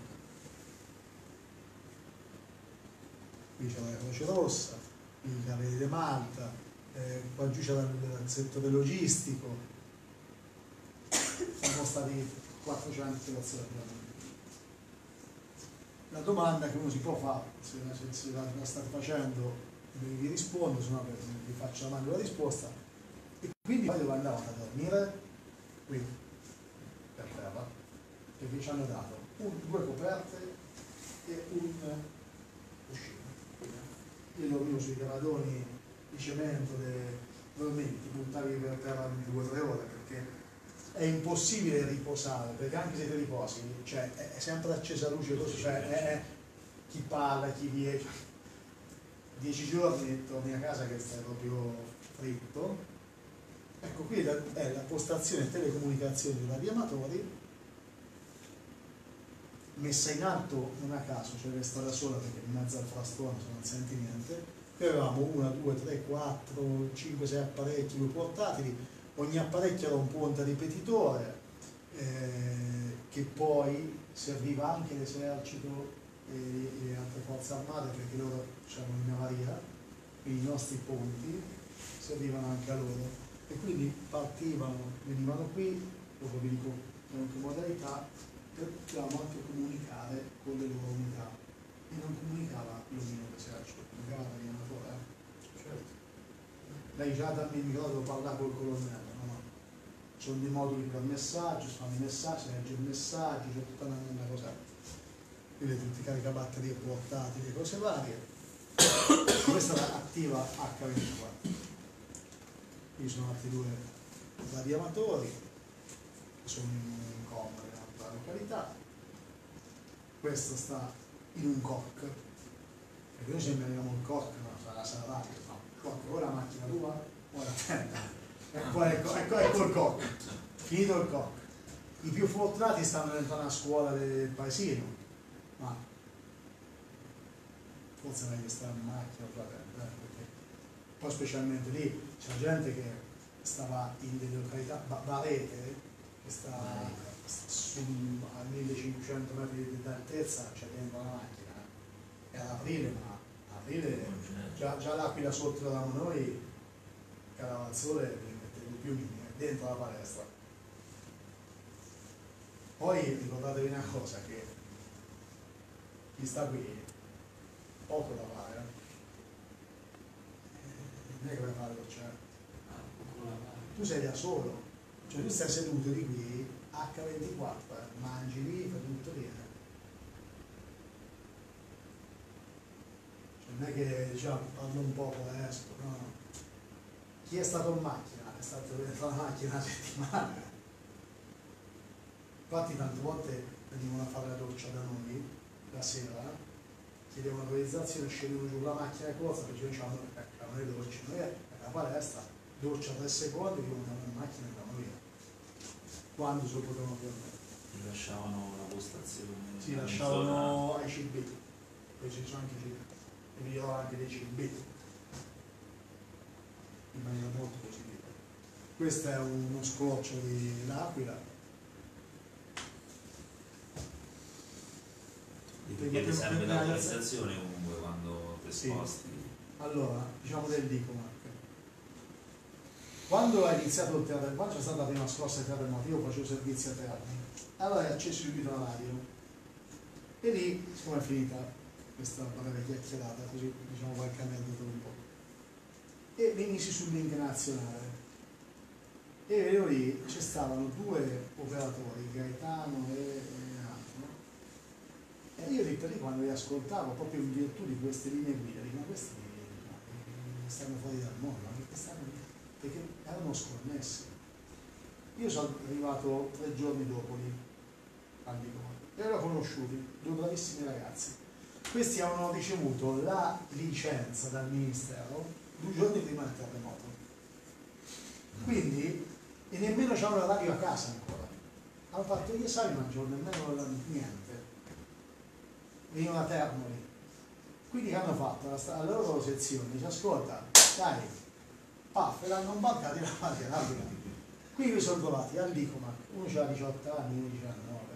Qui c'è la Croce Rossa, i Cavalieri di Malta, eh, qua giù c'era il settore logistico. Sono stati quattrocento operazioni. La domanda che uno si può fare, se, se, se la, la state facendo, vi rispondo, se no vi faccio la mano la risposta. E quindi poi dove andavano a dormire? Qui, per terra, perché ci hanno dato un, due coperte e un cuscino. Io dormivo sui gradoni di cemento, dei dormenti, buttavi per terra due o tre ore, perché è impossibile riposare, perché anche se ti riposi, cioè, è sempre accesa la luce così, cioè, è, è, chi parla, chi viene, dieci giorni torni a casa che stai proprio fritto. Ecco, qui è la postazione telecomunicazione dei radioamatori, messa in alto non a caso, cioè resta da sola perché in mezzo al frastuono se non senti niente. Qui avevamo uno, due, tre, quattro, cinque, sei apparecchi, due portatili. Ogni apparecchio era un ponte ripetitore, eh, che poi serviva anche l'esercito e le altre forze armate, perché loro c'erano in avaria, quindi i nostri ponti servivano anche a loro. E quindi partivano, venivano qui, dopo vi dico con che modalità, per potevamo anche comunicare con le loro unità. E non comunicava l'omino d'esercito, comunicava l'animatore. Eh? Certo. Lei già dammi il microfono, devo parlare col colonnello, no, no. Ci sono dei moduli per messaggio, si fanno i messaggi, si legge il messaggio, c'è tutta una, una cosa. Qui vedete tutti i caricabatterie portatili, cose varie. Questa è attiva acca ventiquattro. Qui sono altri due radioamatori, che sono in Comore, in un'altra località. Questo sta in un cock, perché noi sembriamo il cock, ma fa la sala rapida. O la macchina tua o la tenda. Ecco, ecco, ecco, ecco il cock, finito il cock. I più fortunati stanno dentro una scuola del paesino, ma forse è meglio stare in macchina o la tenda, eh, perché poi specialmente lì c'è gente che stava in delle località, Barete, che sta su, a millecinquecento metri d'altezza, c'è dentro la macchina, è ad aprile, ma aprile già, già l'Aquila sotto eravamo noi, Caravazzole ne metteva più dentro la palestra. Poi ricordatevi una cosa, che chi sta qui poco da fare, eh. Non è che vai a fare doccia, tu sei da solo, cioè tu stai seduto di qui acca ventiquattro, eh. Mangi lì, fai tutto lì, eh. Non è che diciamo parlo un po' esco, no, no. Chi è stato in macchina è stato dentro la macchina una settimana. Infatti tante volte venivano a fare la doccia da noi la sera, chiedevano autorizzazione, scendevano giù la macchina e cosa, perché noi diciamo ecco, noi docce, noi è la palestra, doccia tre secondi, che andavano in macchina e andavano via. Quando se lo potevano permettere. Ti lasciavano la postazione? Si lasciavano ai C B, poi ci sono anche i C B. E vi do anche dei C B in maniera molto positiva. Questo è uno scorcio di l'Aquila. Perché ti serve l'autorizzazione comunque quando ti sposti? Sì. Allora, diciamo del Dicomat. Quando è iniziato il teatro, quando c'è stata la prima scorsa del teatro emotivo, facevo servizi a teatro. Allora è acceso subito la radio. E lì, siccome è finita questa breve chiacchierata, così diciamo qualche aneddoto un po'. E mi misi sul link nazionale. e vedevo lì, ci stavano due operatori, Gaetano e, e altro, e io lì per lì quando li ascoltavo proprio in virtù di queste linee guida, dico, ma questi no, stanno fuori dal mondo, perché, stanno, perché erano sconnessi. Io sono arrivato tre giorni dopo lì al Dico e li ho conosciuti, due bravissimi ragazzi. Questi avevano ricevuto la licenza dal Ministero due giorni prima del terremoto. Quindi, e nemmeno c'avevano l'orario a casa ancora. Hanno fatto gli esami, ma non c'erano nemmeno niente. Venivano a Termoli. Quindi che hanno fatto? Alla loro sezione, dice, ascolta, dai, paf, e l'hanno imbarcati la mattina, rapida. Qui mi sono trovati al Licomac, uno c'ha diciotto anni, uno diciannove.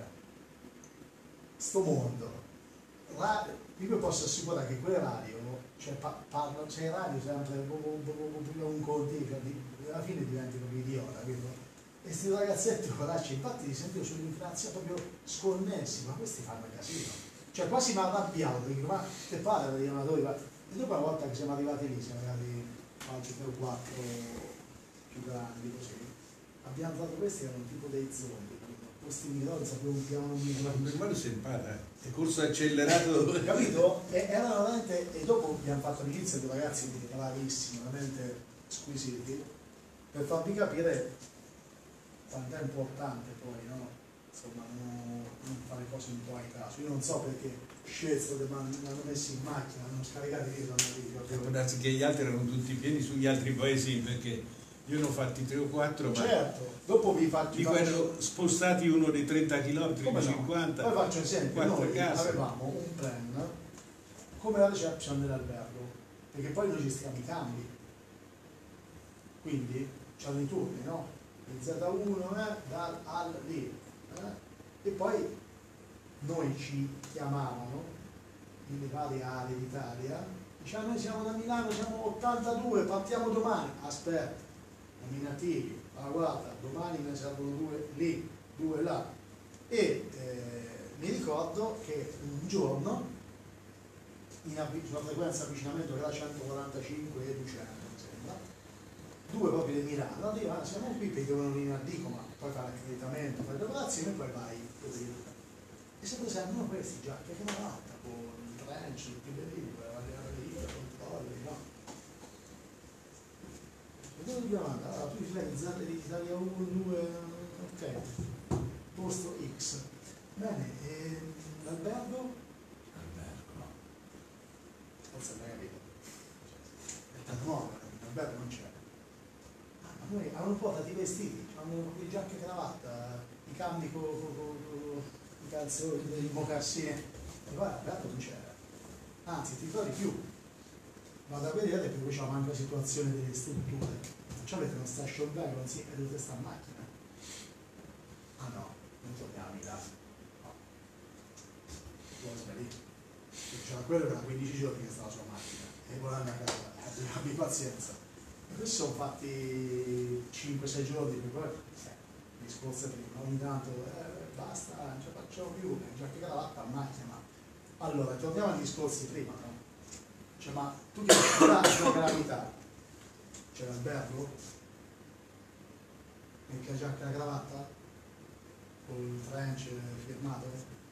Sto mondo. La, io vi posso assicurare che quel radio, cioè pa, parlo, c'è il radio sempre un conti, cioè, alla fine diventi proprio idiota, capito? E questi ragazzetti coracci, infatti li sentivo sull'infanzia proprio sconnessi, ma questi fanno casino. Cioè quasi mi arrabbiato, dico, ma che pare degli amatori, ma... E dopo una volta che siamo arrivati lì, siamo arrivati altri tre o quattro più grandi così, abbiamo trovato questi che erano tipo dei zombie. Questi migliori sapevano un piano per quello si impara, è corso accelerato, capito? E erano veramente, e dopo abbiamo fatto amicizia con ragazzi bravissimi, veramente squisiti, per farvi capire quanto è importante poi, no? Insomma, non, non fare cose un po' ai caso. Io non so perché scelsero, mi hanno messi in macchina, hanno scaricato lì, può darsi che gli altri erano tutti pieni sugli altri paesi, perché io ne ho fatti tre o quattro, certo, ma dopo vi faccio... Dico, erano spostati uno dei trenta chilometri, di cinquanta. Poi faccio esempio, noi case. avevamo un plan come la reception dell'albergo, perché poi noi gestiamo i cambi, quindi c'erano i turni, no? Il Z uno eh, dal al lì, eh? E poi noi ci chiamavano nelle varie aree d'Italia, dicevano noi siamo da Milano, siamo ottantadue, partiamo domani, aspetta, nominativi, ma guarda, domani ne servono due lì, due là. E eh, mi ricordo che un giorno, in sulla frequenza avvicinamento che era centoquarantacinque e duecento, mi sembra, due proprio di Milano, arrivano, siamo qui perché devono venire a Dico, ma poi fare l'accreditamento, fare le operazioni e poi vai così. E se presentano questi già, che una lotta con il trench, tutti belli, lì, controlli, no? Dove dobbiamo andare? Allora, tu ti fai zone di Italia uno, due, ok, posto X. Bene, e l'albergo? Albergo. Forse è merito. È tanto nuovo, l'albergo non c'è. Ah, ma noi avevano portato i vestiti, avevano le giacche e cravatta, i cambi con co, co, co, i calzoni, i mocassini. E poi l'albergo non c'era. Anzi, ti trovi più. Vado a vedere perché poi c'è anche la situazione delle strutture. Cioè avete uno station wagon, sì, e dovete stare in macchina. Ah no, non torniamo a Milano. No. Poi lì. Cioè, quello era quindici giorni che stava sulla macchina e volando a casa, abbi pazienza. E questi sono fatti cinque sei giorni, per poi eh, discorso prima, ogni tanto eh, basta, non ce la facciamo più, già che cravatta a macchina. Ma... Allora, torniamo ai discorsi prima, no? Cioè, ma tu ti hai la calamità, c'è l'albergo? Metti la giacca e la cravatta? Con il trench firmato?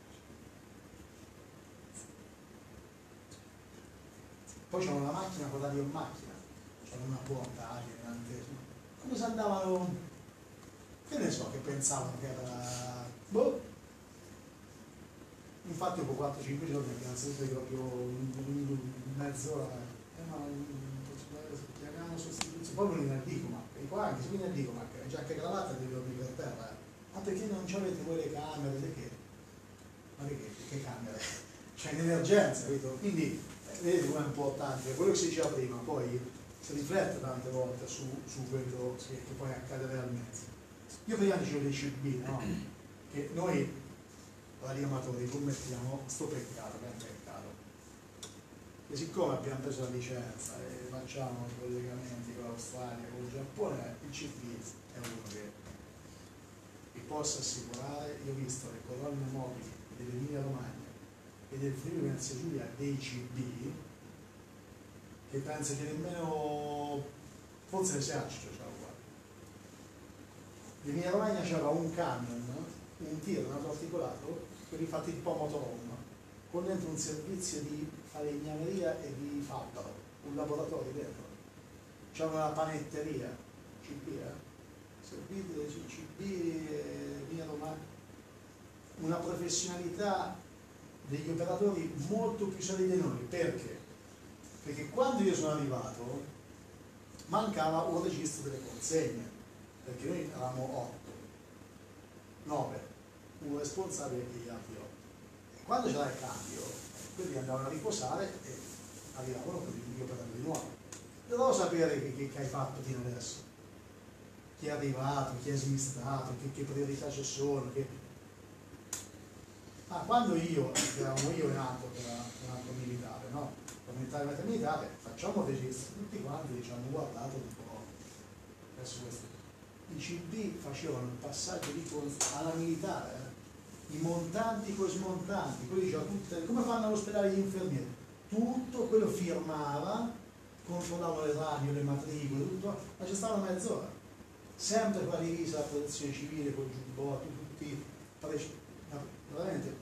Poi c'hanno la macchina con l'aria in macchina, c'hanno una porta, aria, grande. Come se andavano, che ne so, che pensavano che era... Boh! Infatti dopo quattro cinque giorni abbiamo sempre proprio mezz'ora, eh, ma chiamiamo sostituzione, poi non ne dico, ma e qua anche se viene a dico, ma giacca e cravatta devi dormire per terra, eh. Ma perché non avete voi le camere, le che? Ma che, che camere? C'è in emergenza, capito? Quindi vedete com'è importante, quello che si diceva prima, poi si riflette tante volte su, su quello che, che poi accade realmente. Io prima dicevo dei C B, no? Che noi vari amatori commettiamo sto peccato, che è un peccato. E siccome abbiamo preso la licenza e facciamo i collegamenti con l'Australia, con il Giappone, il C B è uno che vi posso assicurare, io ho visto le colonne mobili dell'Emilia Romagna e del Friuli Venezia Giulia dei C B, che penso che nemmeno, forse l'esercito ce l'ha uguale. di Emilia Romagna c'era un camion, un tiro, un articolato, quelli fatti tipo motorhome, con dentro un servizio di falegnameria e di fabbro, un laboratorio dentro. C'era una panetteria, C B, eh? Servizio di C B, Emilia Romagna, una professionalità degli operatori molto più solidi di noi. Perché? Perché quando io sono arrivato mancava un registro delle consegne, perché noi eravamo otto, nove, un responsabile e gli altri otto. E quando c'era il cambio, quelli andavano a riposare e arrivavano con gli operatori nuovi. Devo sapere che, che, che hai fatto fino adesso, chi è arrivato, chi è smistato, che, che priorità ci sono. Che... Ah, quando io, eravamo io in alto, che era un altro militare, no? Commentare militare, facciamo il registro, tutti quanti ci hanno guardato un po' verso questo. I C B facevano il passaggio di cons- alla militare, eh? I montanti con i smontanti, quelli già tutte, come fanno all'ospedale gli infermieri, tutto quello firmava, controllavano le radio, le matricole, tutto, ma ci stavano mezz'ora, sempre con la divisa, la protezione civile, con il giubbotto, tutti preci- veramente.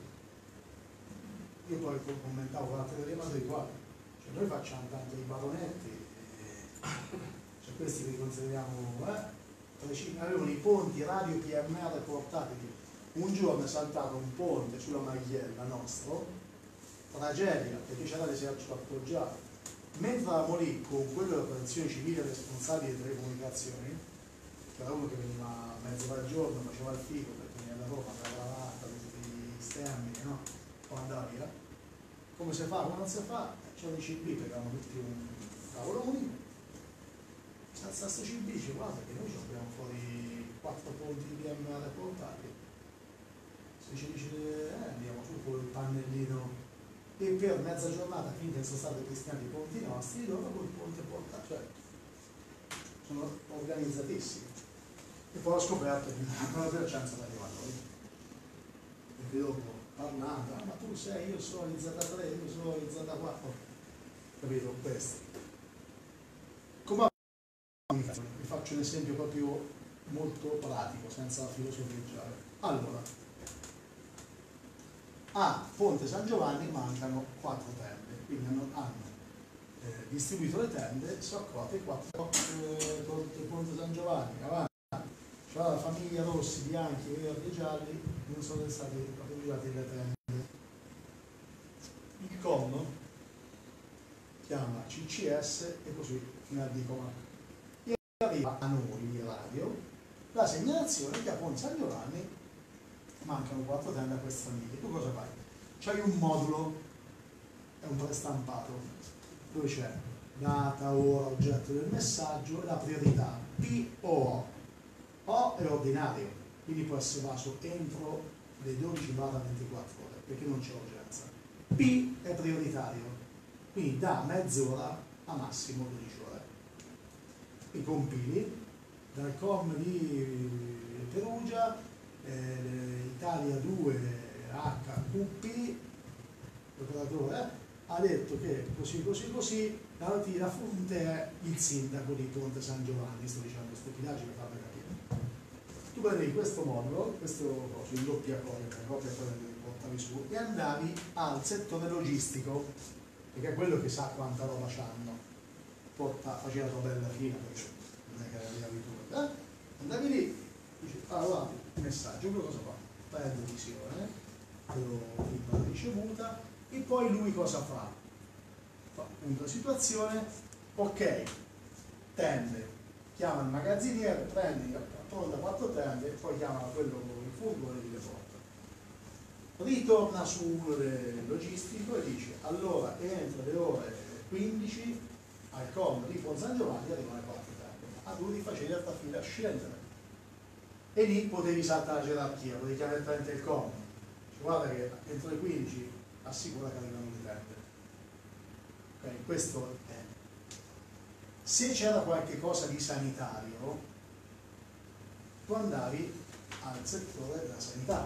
Io poi commentavo con la telematrica, guarda, cioè noi facciamo tanto i baronetti, e, cioè questi li consideriamo, eh? Avevano i ponti radio P M R portatili. Un giorno è saltato un ponte sulla Maghiella nostro, tragedia, perché c'era l'esercito appoggiato. Mentre eravamo lì con quello della protezione civile responsabile delle comunicazioni, che era uno che veniva mezz'ora al giorno, faceva il figo perché veniva da Roma, per la cravatta, tutti gli stemmi, no? Poi andava via. Come si fa? Come non si fa? C'erano i C B, perché tutti un tavolo unico. Senza sto C B dice guarda che noi abbiamo fuori quattro ponti di P M R portati. Se ci dice eh, andiamo su con il pannellino e per mezza giornata finché sono stati destinati i ponti nostri, loro col ponte portato, cioè sono organizzatissimi. E poi ho scoperto che la piacenza da arrivare. Perché dopo parlando, ah, ma tu sei, io sono in Z tre, io sono in Z quattro, capito? Questo. Come vi faccio un esempio proprio molto pratico, senza filosofeggiare. Allora, a Ponte San Giovanni mancano quattro tende, quindi hanno, hanno eh, distribuito le tende, soccorte quattro eh, Ponte San Giovanni, avanti. Cioè la famiglia rossi, bianchi, verdi e gialli non sono stati appoggiati le tende. Il C O M chiama C C S e così fino a dicono. E arriva a noi in radio la segnalazione che a Ponte San Giovanni mancano quattro tende a questa famiglia. Tu cosa fai? C'hai un modulo, è un prestampato, dove c'è data, ora, oggetto del messaggio, la priorità P o O. O è ordinario, quindi può essere vaso entro le dodici ventiquattro ore, perché non c'è urgenza. P è prioritario, quindi da mezz'ora a massimo dodici ore. I compili dal com di Perugia, eh, Italia due H Q P, l'operatore eh, ha detto che così così così la notizia fonte è il sindaco di Ponte San Giovanni. Sto dicendo stupidaggini per farvi capire. Tu prendevi questo modulo, questo coso in doppia copia, per copia quella che portavi su, e andavi al settore logistico, perché è quello che sa quanta roba c'hanno. Porta, faceva la tua bella fila, perché non è che arrivavi tu. Eh? Andavi lì, dici, allora, il messaggio, quello cosa fa? Fai la decisione, quello tipo la ricevuta, e poi lui cosa fa? Fa punto situazione, ok, tende, chiama il magazziniere, prendi, torna quattro tende, e poi chiama quello con il furgone e gli porta. Ritorna su uno del logistico e dice, allora entro le ore quindici al C O M di Ponte San Giovanni arrivano le quattro tende. A tu ti facevi la fila a scendere. E lì potevi saltare la gerarchia, potevi chiamare direttamente il C O M. Cioè, guarda che entro le quindici assicura che arrivano le tende. Ok, questo è. Se c'era qualche cosa di sanitario, tu andavi al settore della sanità.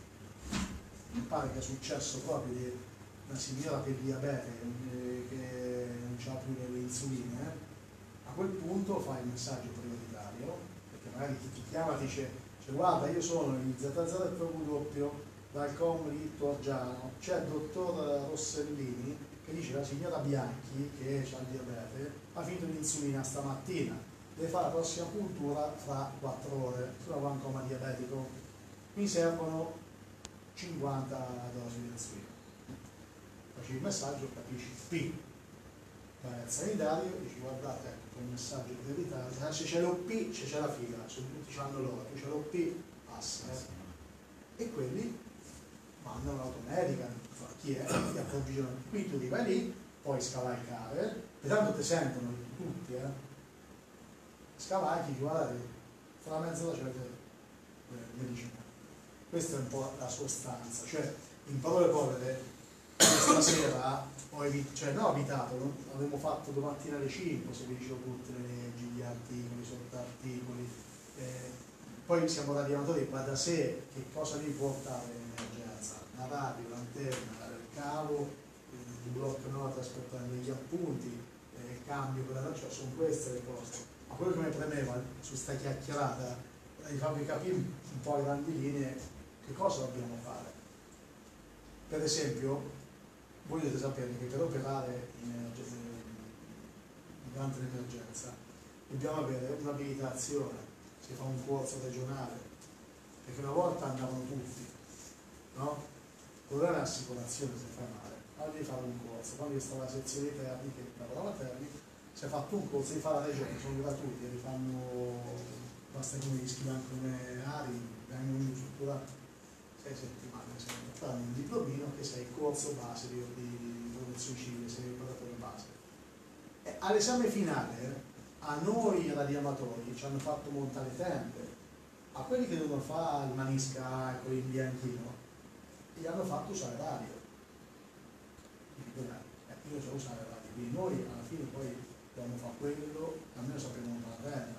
Mi pare che è successo proprio di una signora per diabete eh, che non c'ha più le insuline. A quel punto fai il messaggio prioritario, perché magari chi ti chiama ti dice Cioè, guarda, io sono il Z zero F W dal Comuni Torgiano, c'è il dottor Rossellini che dice che la signora Bianchi, che ha il diabete, ha finito l'insulina stamattina, deve fare la prossima puntura fra quattro ore, se no va in coma diabetico. Mi servono cinquanta dosi di insulina. Facci il messaggio, capisci P. Vai al sanitario, dici guardate, ecco, il messaggio di verità, se c'è l'O P c'è la fila, se tutti hanno l'ora, tu c'è l'O P, passa. Eh. E quelli mandano l'automedica, chi è? Ti approvvigionano. Qui tu ti vai lì, puoi scavalcare, e tanto ti sentono tutti, eh. Scavalchi, guardate, fra mezz'ora c'è la medicina. Questa è un po' la sostanza, cioè in parole povere questa sera ho evitato, cioè no ho evitato, no? Avevo fatto domattina alle cinque, se vi dicevo tutte le leggi, gli articoli, sottarticoli, eh, poi siamo radiatori, va da sé che cosa devi portare in emergenza, una radio, l'antenna, il cavo, il blocco nota aspettando gli appunti, eh, il cambio per la cioè sono queste le cose. Ma quello che mi premeva su sta chiacchierata è di farvi capire un po' a grandi linee che cosa dobbiamo fare. Per esempio, voi dovete sapere che per operare in durante l'emergenza dobbiamo avere un'abilitazione, si fa un corso regionale, perché una volta andavano tutti, no? Ora è l'assicurazione se fai male, allora devi fare un corso, quando io stavo alla sezione di Terni, che lavorava a Terni, si è fatto un corso, di fare la regione, sono gratuiti, li fanno, basta che mi iscrivano come ARI, vengono in struttura sei settimane, fanno un diplomino che sei corso base di, di protezione civile, sei operatore base. E all'esame finale, a noi radiamatori ci hanno fatto montare tende, a quelli che devono fare il manisca con il bianchino, gli hanno fatto usare radio. Eh, io so usare radio, quindi noi alla fine poi dobbiamo fare quello, almeno sappiamo montare la tenda.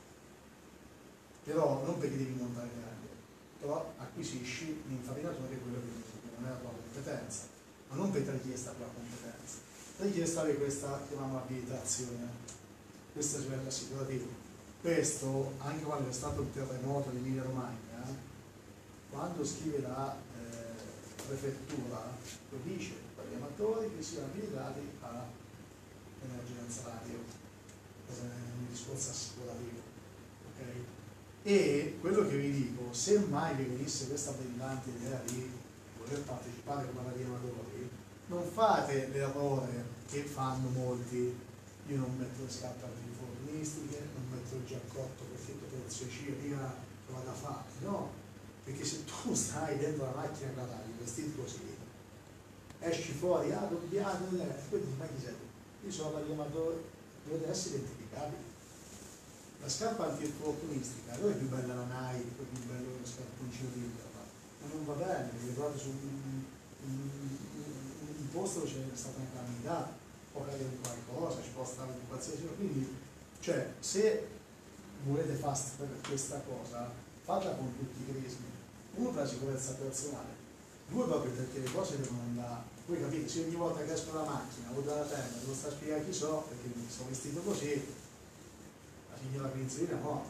Però non perché devi montare tende, però acquisisci l'infarinatore quello che non è la tua competenza, ma non per richiesta la competenza. La richiesta è questa, chiamiamo abilitazione, questo è il livello assicurativo. Questo, anche quando è stato il terremoto in Emilia Romagna, quando scrive la eh, prefettura, lo dice per gli amatori che siano abilitati all'emergenza radio, questo è un discorso assicurativo. Okay? E quello che vi dico, se mai vi venisse questa brillante idea di voler partecipare come radiamatori, non fate l'errore che fanno molti, io non metto le scarpe antinfortunistiche, non metto il giaccotto perché per il suicidio, mica lo vado a fare, no, perché se tu stai dentro la macchina da radio, vestito così, esci fuori, ah dobbiamo, e poi dici, ma chi sei tu? Io sono radiamatore, dovete essere identificabili. La scarpa antinfortunistica, allora è più bella la Nike, è più bello lo scarponcino di Internet, ma non va bene, perché guardate su un, un, un posto dove c'è stata una calamità, può cadere qualcosa, ci può stare un qualsiasi cosa, quindi, cioè, se volete fare questa cosa, fatela con tutti i crismi, uno per la sicurezza personale, due proprio perché le cose devono andare, voi capite, se ogni volta che esco dalla macchina o dalla tenda devo stare a spiegare chi so, perché mi sono vestito così, signora Prinzina è morta.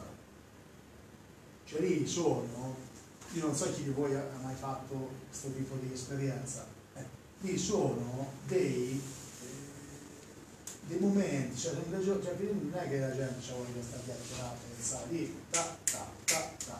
Cioè lì sono, io non so chi di voi ha mai fatto questo tipo di esperienza, eh, lì sono dei, eh, dei momenti, cioè, cioè non è che la gente ci vuole questa chiacchierata, pensare lì, ta ta ta ta,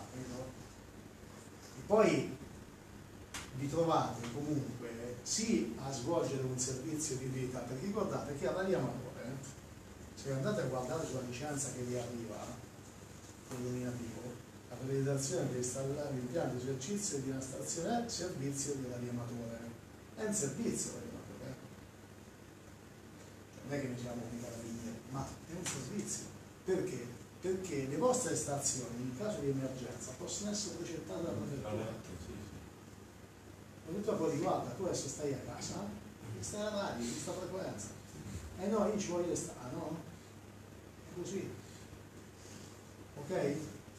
e poi vi trovate comunque sì a svolgere un servizio di vita, perché ricordate che al radiamatore, se andate a guardare sulla licenza che vi arriva, il nominativo, la realizzazione per installare l'impianto di esercizio di una stazione servizio di radiamatore. È un servizio radiamatore. Cioè, non è che noi siamo qui carabinieri, ma è un servizio. Perché? Perché le vostre stazioni, in caso di emergenza, possono essere recettate dalla prefettura. La prefettura poi guarda, tu adesso stai a casa, stai a radio, in questa frequenza. Eh no, io ci voglio stare, no? È così. Ok?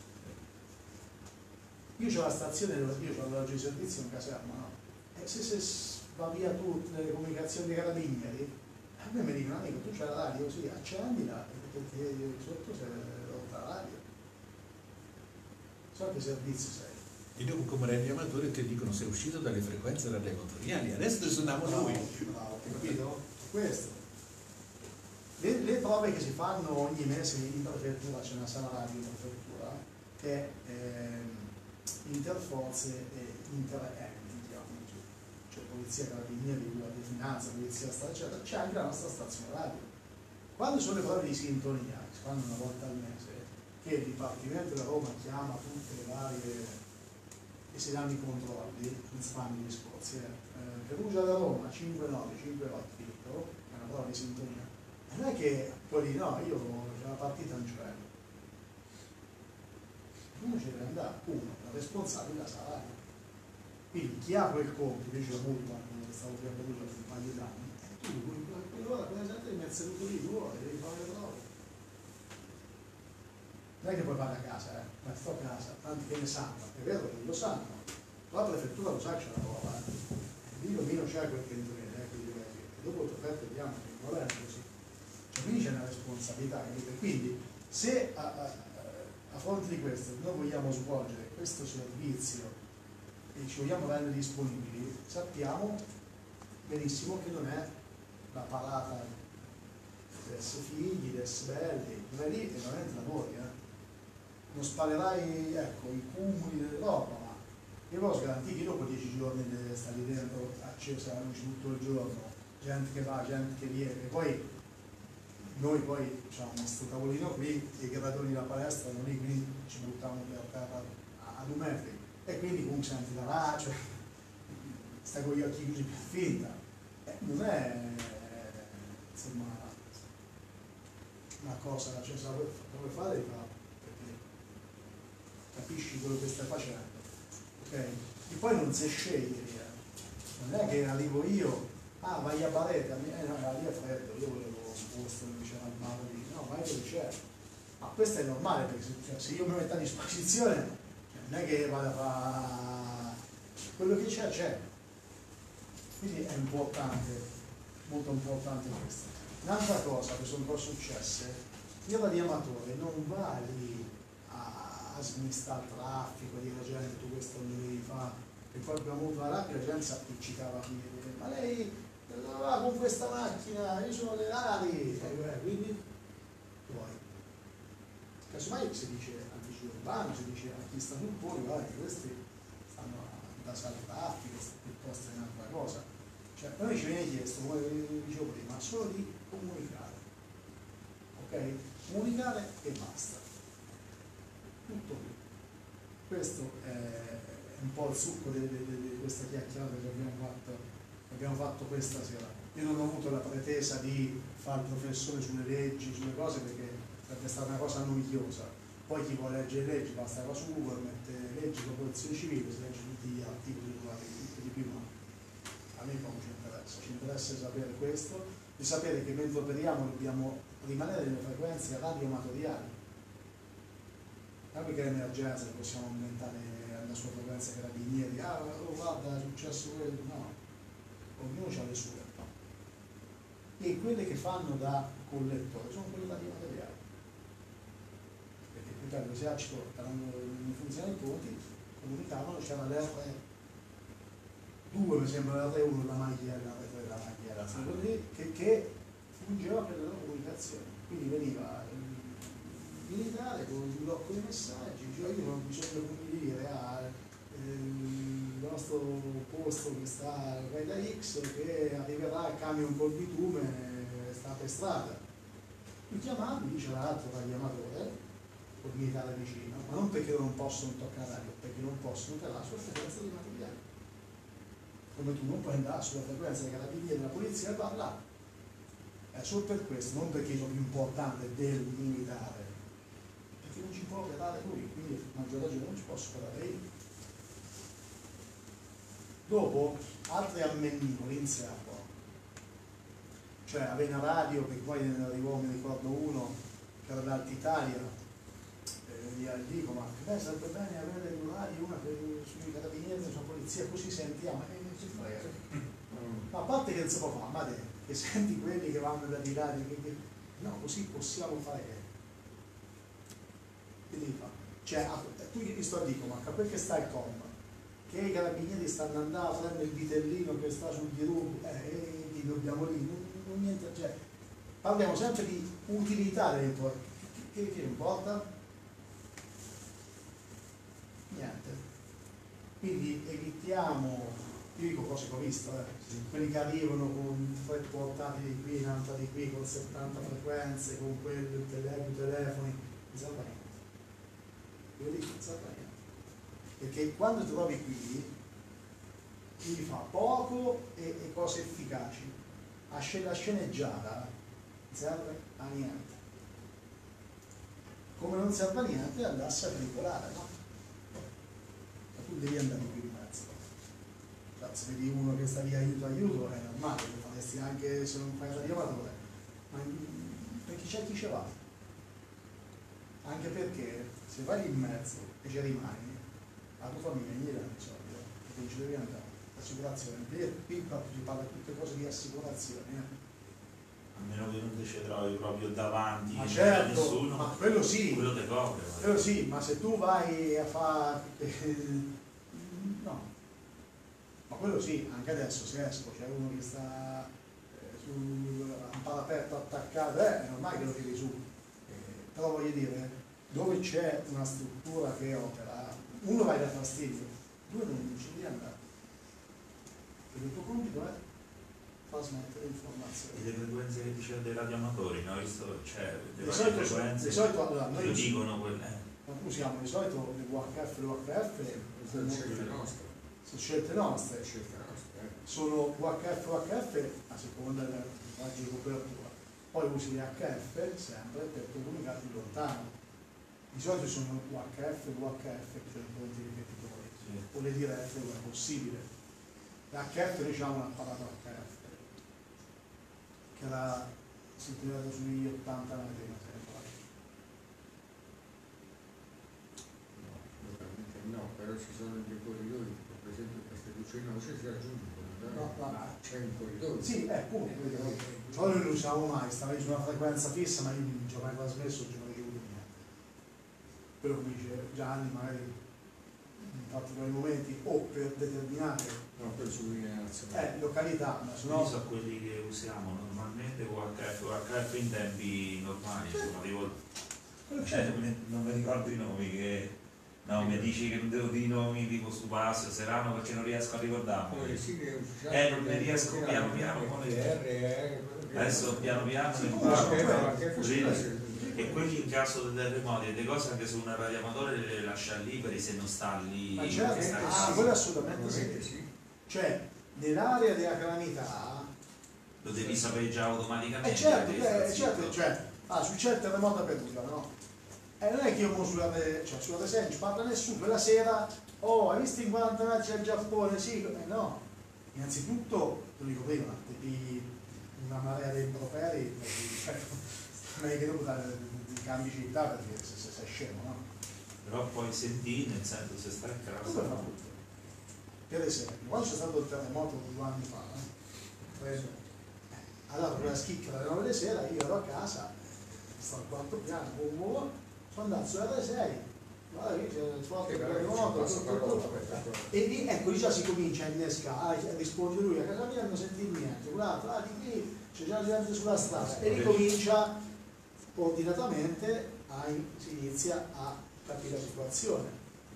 Io ho la stazione, io ho l'orologio di servizio in caserma, no? E se, se va via tutte le comunicazioni dei carabinieri, a me mi dicono, amico, tu c'hai la radio, sì, accendila, perché sotto c'è rotta la radio. so che servizio sei. E dopo come radioamatore ti dicono sei uscito dalle frequenze radioamatoriali, adesso suoniamo Bravo, noi. bravo, capito? Questo. Le, le prove che si fanno ogni mese in prefettura, c'è una sala radio in prefettura, è ehm, interforze e interenti, diciamo, cioè polizia, carabinieri, guardia di finanza, polizia statale, eccetera, c'è anche la nostra stazione radio. Quando sono le prove di sintonia, che si fanno una volta al mese, che il Dipartimento della Roma chiama tutte le varie e si danno i controlli, non si fanno gli sforzi, eh, Perugia da Roma cinque nove, cinque otto, è una prova di sintonia. Non è che poi lì, no, io c'è la partita non c'è. Uno ci deve andare, uno, la responsabile la sarà. Quindi chi ha quel compito, io ce l'ho avuto quando stavo qui a Perugia per un paio di anni, e tu, quell'ora, per esempio, mi hai seduto lì due ore, devi fare le prove. Non è che poi vado a casa, eh, ma sto a casa, tanti che ne sanno, è vero che lo sanno, la prefettura lo sa che c'è la prova, eh. Lì Romino c'è quel che intende, eh, quindi, e dopo il prefetto vediamo che non è così. Cioè, quindi c'è una responsabilità, capite? Quindi se a, a, a fronte di questo noi vogliamo svolgere questo servizio e ci vogliamo rendere disponibili, sappiamo benissimo che non è la parata des figli, des belli, non è lì e non entra voi, eh. Non sparerai, ecco, i cumuli delle roba, ma io posso garantire che dopo dieci giorni deve stare lì dentro accesa la luce tutto il giorno, gente che va, gente che viene, e poi noi poi diciamo questo tavolino qui e i gradoni della palestra erano lì, quindi ci buttiamo per terra a due metri e quindi comunque senti la là, cioè stai con gli occhi chiusi per finta, eh, non è insomma una cosa, cioè se la vuoi, la vuoi fare, fa, perché capisci quello che stai facendo, ok? E poi non si sceglie, eh. Non è che arrivo io, ah vai a Baretta, eh no, lì è freddo, io volevo un posto dove c'era il mare lì, no, vai dove c'è. Ma questo è normale, perché se, cioè, se io mi metto a disposizione, cioè, non è che vado a fare quello che c'è, c'è. Quindi è importante, molto importante questo. Un'altra cosa che sono un po' successe, io da amatore non va lì a, a smistare il traffico, a dire alla gente tu questo non devi fare, e poi abbiamo avuto una rapida, la gente si appiccicava a dire, ma lei va con questa macchina, io sono le ali, e quindi poi. Casomai si dice al vigile urbano, si dice a chi sta sul fuori, guarda che questi stanno da traffico piuttosto che un'altra cosa. Cioè, a noi ci viene chiesto, come dicevo prima, solo di comunicare, ok? Comunicare e basta. Tutto qui. Questo è un po' il succo di, di, di questa chiacchierata che abbiamo fatto, abbiamo fatto questa sera. Io non ho avuto la pretesa di fare il professore sulle leggi, sulle cose, perché sarebbe stata una cosa noiosa. Poi chi vuole leggere le leggi basta va su Google, mette leggi di protezione civile, si legge tutti gli articoli di più, ma a me non ci interessa, ci interessa sapere questo, di sapere che mentre operiamo dobbiamo rimanere nelle frequenze radioamatoriali. Anche che l'emergenza possiamo aumentare la sua frequenza carabinieri, ah oh, guarda è successo quello, no, ognuno ha le sue. E quelle che fanno da collettore sono quelle radioamatoriali. Perché qui per l'esercito non funzionano i ponti, comunicavano, c'era l'R due, mi sembra l'R uno la maglia, l'R tre la maglia, che, che fungeva per la loro comunicazione. Quindi veniva il militare con il blocco dei messaggi, diceva io non ho bisogno di dire ah, il nostro posto che sta a Reda X che arriverà il camion col bitume sta per strada. Mi chiamavi, dice l'altro radioamatore, col militare vicino, ma non perché non possono toccare radio, perché non possono operare sulla frequenza dei materiali. Come tu non puoi andare sulla frequenza dei carabinieri della polizia e parlare. È solo per questo, non perché sono più importante del militare, perché non ci può operare lui, quindi a maggior ragione non ci posso operare io. Dopo, altri ammennivoli in serbo, cioè avere una radio, che poi ne arrivò, mi ricordo uno, che era dall'Alta Italia, eh, gli dico, ma beh, sarebbe bene avere una radio, una per, sui carabinieri, sulla polizia, così sentiamo, e non si frega. Ma a parte che non si può fare, ma te, che senti quelli che vanno da di là, che, che, no, così possiamo fare. Quindi fa. cioè, tu gli sto a dire, ma capire che sta il comma, che i carabinieri stanno andando a prendere il vitellino che sta sul dirupo, eh, e gli dobbiamo lì, non, non niente, cioè, parliamo sempre di utilità dentro, che, che, che importa? Niente. Quindi evitiamo, io dico cose che ho visto, eh, quelli che arrivano con tre portati di qui, un'altra di qui, con settanta frequenze, con quelli, telefoni, telefoni, non serve a niente. Io dico, non serve a niente. Perché quando ti trovi qui, ti fa poco e, e cose efficaci. A scena sceneggiata non serve a niente. Come non serve a niente andarsi a pericolare, no? Ma tu devi andare qui in mezzo. Cioè, se vedi uno che sta lì aiuto aiuto è normale, lo faresti anche se non fai la riamatore. Ma perché c'è chi ci va? Anche perché se vai lì in mezzo e ci rimani, la tua famiglia non gli danno i soldi, perché ci devi andare. L'assicurazione, qui proprio si parla di tutte cose di assicurazione. Eh. A meno che non ti ci trovi proprio davanti, Ma non certo, c'è nessuno, ma quello sì, quello te copre. quello sì, ma se tu vai a fare eh, no, ma quello sì, anche adesso se esco c'è uno che sta eh, su un parapeto attaccato, eh, è normale che lo tiri su, eh, però voglio dire, dove c'è una struttura che opera, uno vai da fastidio, due non ci devi andare, perché il tuo compito è trasmettere E informazioni. le frequenze che diceva dei radioamatori, no? Visto, cioè, le Di varie solito, frequenze di solito allora, lo noi dicono quelle. Eh. usiamo di solito le U H F e l'U H F Sono scelte nostre. sono scelte nostre, Scelte nostre, eh. sono U H F e U H F a seconda del raggio di copertura, poi usi le H F sempre per comunicare più lontano. Di solito sono U H F e U H F che sono i ponti ripetitori, Sì. o le dirette dove è possibile. L'H F noi abbiamo un apparato H F che era situato sugli ottanta metri di tempo. No, naturalmente no, però ci sono dei corridoi, per esempio queste luci noce si raggiungono, No, no. ma c'è un corridoio. Sì, è appunto, noi non lo usavamo mai, stavi su una frequenza fissa, ma io non ci ho mai trasmesso, non ci ho mai ricevuto niente. Quello che dice Gianni, magari in particolari momenti, o per determinare No, per su linea nazionale. eh, località, ma se Quindi no... sono quelli che usiamo normalmente U H F, U H F in tempi normali, insomma, tipo, quello cioè, c'è. me- non mi ricordo i nomi che. No, mi dici che non devo dire i nomi tipo Subasio, Serrano perché non riesco a Come ricordarmi. le sigle ufficiali. Eh, non ne riesco piano piano con le- R, eh, Adesso piano piano Sì, ne comunque, parlo. sono ma quelli. che Sì. fosse E quelli in caso di terremoti e delle cose anche su un radiamatore le lascia liberi se non sta lì. Ma certo, sta ah, lì. quello assolutamente sì. Normalmente sì. Cioè, nell'area della calamità, Lo devi sapere già automaticamente. eh certo, devi eh, stare certo, zitto. cioè, ah, su c'è il terremoto a Perugia, no? E non è che io mo sulla, cioè, sulla sei non ci parla nessuno, quella sera, oh, hai visto in quaranta metri c'è il Giappone? Sì, eh, no. Innanzitutto, lo dico prima, devi una marea di improperi, cioè, non è che devo dare di cambi città perché se, se sei scemo, no? Però poi sentì, nel senso se stai a casa. Come fa tutto? Per esempio, quando c'è stato il terremoto due anni fa, no? Eh, allora quella schicca alle nove di sera, io ero a casa, sto al quarto piano, boom, boom, sono andato sulla R sei, guarda lì c'è il forte Sì, terremoto, passa tutto, parola, tutto. questa cosa. E lì, ecco, lì già si comincia a innescare, ah, risponde lui, a casa mia non sentì niente, guarda, ah, di qui c'è già gente sulla strada, e ricomincia ordinatamente, a, si inizia a capire la situazione.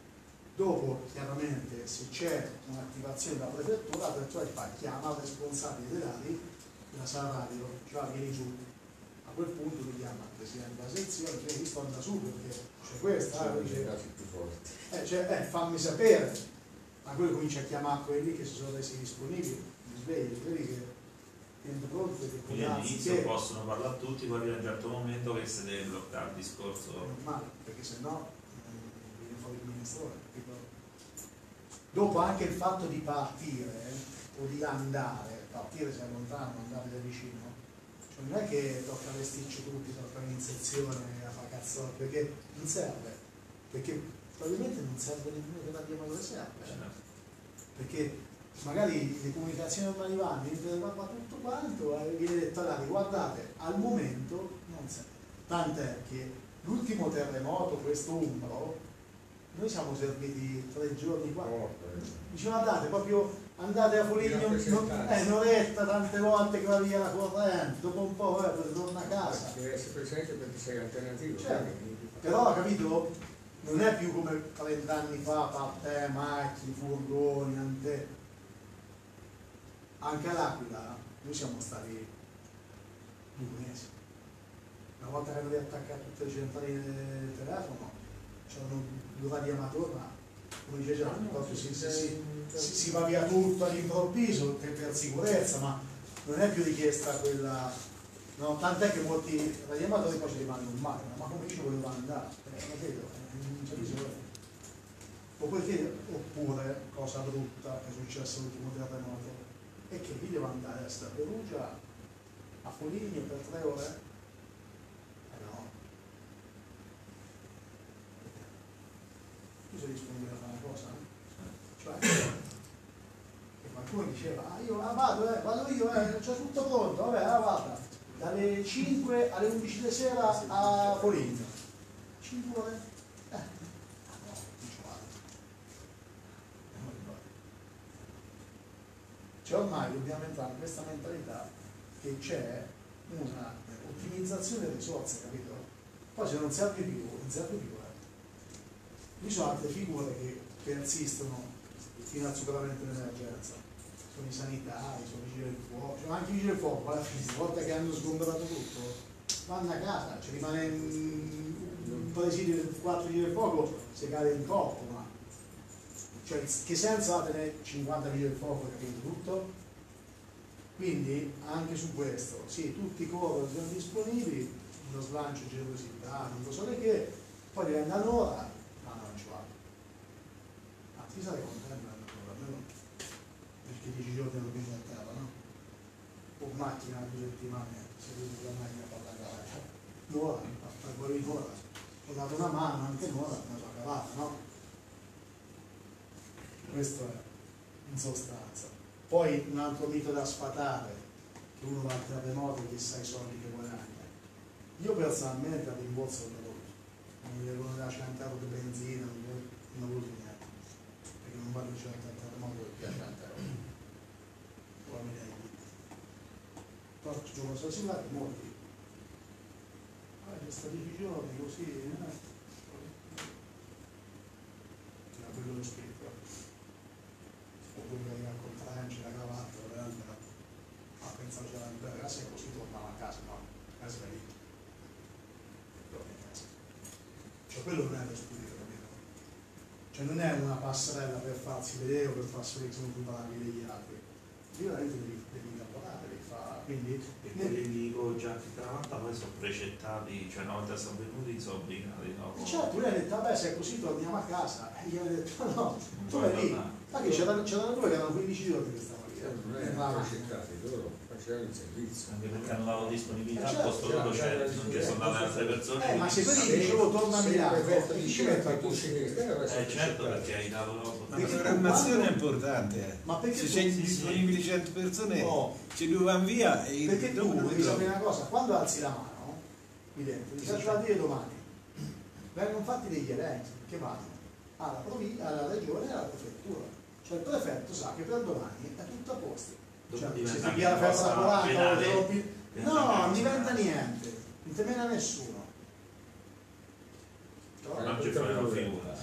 Dopo, chiaramente, se c'è un'attivazione della prefettura, la prefettura fa, chiama il responsabile dei dati della sala radio, cioè vieni giù. A quel punto lui chiama il presidente della sezione, dice, visto anda su perché c'è questa, Sono eh, i dice, casi più forti. eh, cioè, eh, fammi sapere. Ma poi comincia a chiamare quelli che si sono resi disponibili, li svegli, quelli che diventano pronti, che Quindi ragazzi, all'inizio che possono parlare a tutti, poi arriva un certo momento che si deve bloccare il discorso. è normale, perché se no eh, viene fuori il ministro. Dopo anche il fatto di partire eh, o di andare, partire se è lontano, andare da vicino, cioè non è che tocca vestirci tutti, tocca in sezione a fare cazzotti, perché non serve, perché probabilmente non serve nemmeno che l'abbiamo dove serve, Cioè, perché magari le comunicazioni normali vanno, va tutto quanto, e viene detto allora, guardate, al momento non serve, tant'è che l'ultimo terremoto, questo Umbro, noi siamo serviti tre giorni qua. Oh, Dicevano andate proprio, andate a Foligno, non, eh, un'oretta tante volte che va via la corrente, dopo un po' eh, per tornare a casa. Deve essere presente perché sei alternativo. Certo. quindi- Però, capito, non è più come trent'anni fa, parte, macchine, furgoni, ante. Anche all'Aquila noi siamo stati due mesi. Una volta che avevi attaccato tutte le centraline del telefono, c'erano due radiamatori, ma come dice Gianni, proprio si, si, si, si, si va via tutto all'improvviso per, per sicurezza, ma non è più richiesta quella, no? Tant'è che molti radiamatori poi ci rimangono in macchina, ma come ci volevo andare? Eh, lo vedo, eh, non c'è bisogno. Oppure, oppure, cosa brutta che è successa l'ultimo terremoto, è che lì devo andare a Perugia, a Foligno per tre ore? Eh no. Tu sei disponibile a fare una cosa? Eh? Cioè, che qualcuno diceva, ah io ah, vado, eh, vado io, eh, c'è tutto pronto, vabbè, ah, vada, dalle cinque alle undici di sera a Foligno. cinque ore? Eh, no, non ci vado. Non mi vado. Cioè ormai dobbiamo entrare in questa mentalità che c'è una ottimizzazione delle risorse, capito? Poi se non serve più, non serve più. Eh. Ci sono altre figure che persistono fino al superamento dell'emergenza. Sono i sanitari, sono i vigili del fuoco, cioè anche i vigili del fuoco, alla fine, una volta che hanno sgomberato tutto, vanno a casa, ci rimane un, un presidio di quattro vigili del fuoco, si cade in coppo, ma cioè che senso ha tenere cinquanta vigili del fuoco, capito tutto? Quindi anche su questo, sì, tutti corrono, sono disponibili, uno slancio di generosità, non lo so che, poi diventa un'ora, ma non ci vado. Anzi, sarei contento almeno perché dieci giorni non vengo a terra, no? O macchina due settimane, seduto sulla macchina per la gara, un'ora, per poi un'ora, ho dato una mano, anche un'ora, me la sono cavata, no? Questo è, in sostanza. Poi un altro mito da sfatare, che uno va al terremoto e chissà i soldi che guadagna. Io personalmente a rimborso non ho voluto, non mi devono dare cento euro di benzina, non ho voluto niente, perché non vado certo al terremoto perché piace cento euro. Uomini ai vita. Però ci sono stati simulati molti. Ah, c'è stati dieci giorni così, eh? Era quello lo spirito. Oppure veniva col trench, la cravatta, veramente, ma pensavo c'era il bene, se così tornava a casa, no, a casa lì. Torna a casa. Cioè quello non è lo spirito, capito? Cioè non è una passerella per farsi vedere o per farsi vedere che sono più bravi degli altri. Lì veramente devi, devi lavorare, devi fare, quindi... E quelli di giacchi e cravatta poi sono precettati, cioè una volta sono venuti sono obbligati, no? E certo, lui ha detto, vabbè se è così torniamo a casa. E io ho detto, no, Non tu puoi vai lì. tornare. Ma che c'erano c'erano due che erano quindici giorni che stavano lì. Non eh. è Ma- accettati, loro facevano il servizio. Anche perché hanno la disponibilità, Eh, al certo, posto loro c'è, non ci sono date altre persone. Eh, ma se quindi- quelli dicevo torna a Milano, Se il e chi ci prefetto mette a dice che tu posto? sei ministero, Eh certo, perché hai dato dopo. Ma la Perché programmazione quando- è importante. eh. Ma perché Se tu- c'è sì, disponibili cento persone, No. ci due vanno via e Perché dopo tu non devi trovi. sapere una cosa, quando alzi la mano, qui dentro, ti faccio dire domani, vengono fatti degli elenchi che vanno alla, provincia, alla regione e alla prefettura. Cioè il prefetto sa che per domani è tutto a posto. Dopo Cioè, diventa se ti anche pia la una festa da cosa quaranta o penale. troppi... Diventa No, anche non una diventa cosa- niente, non te mena nessuno. Ma non ci fai una figura.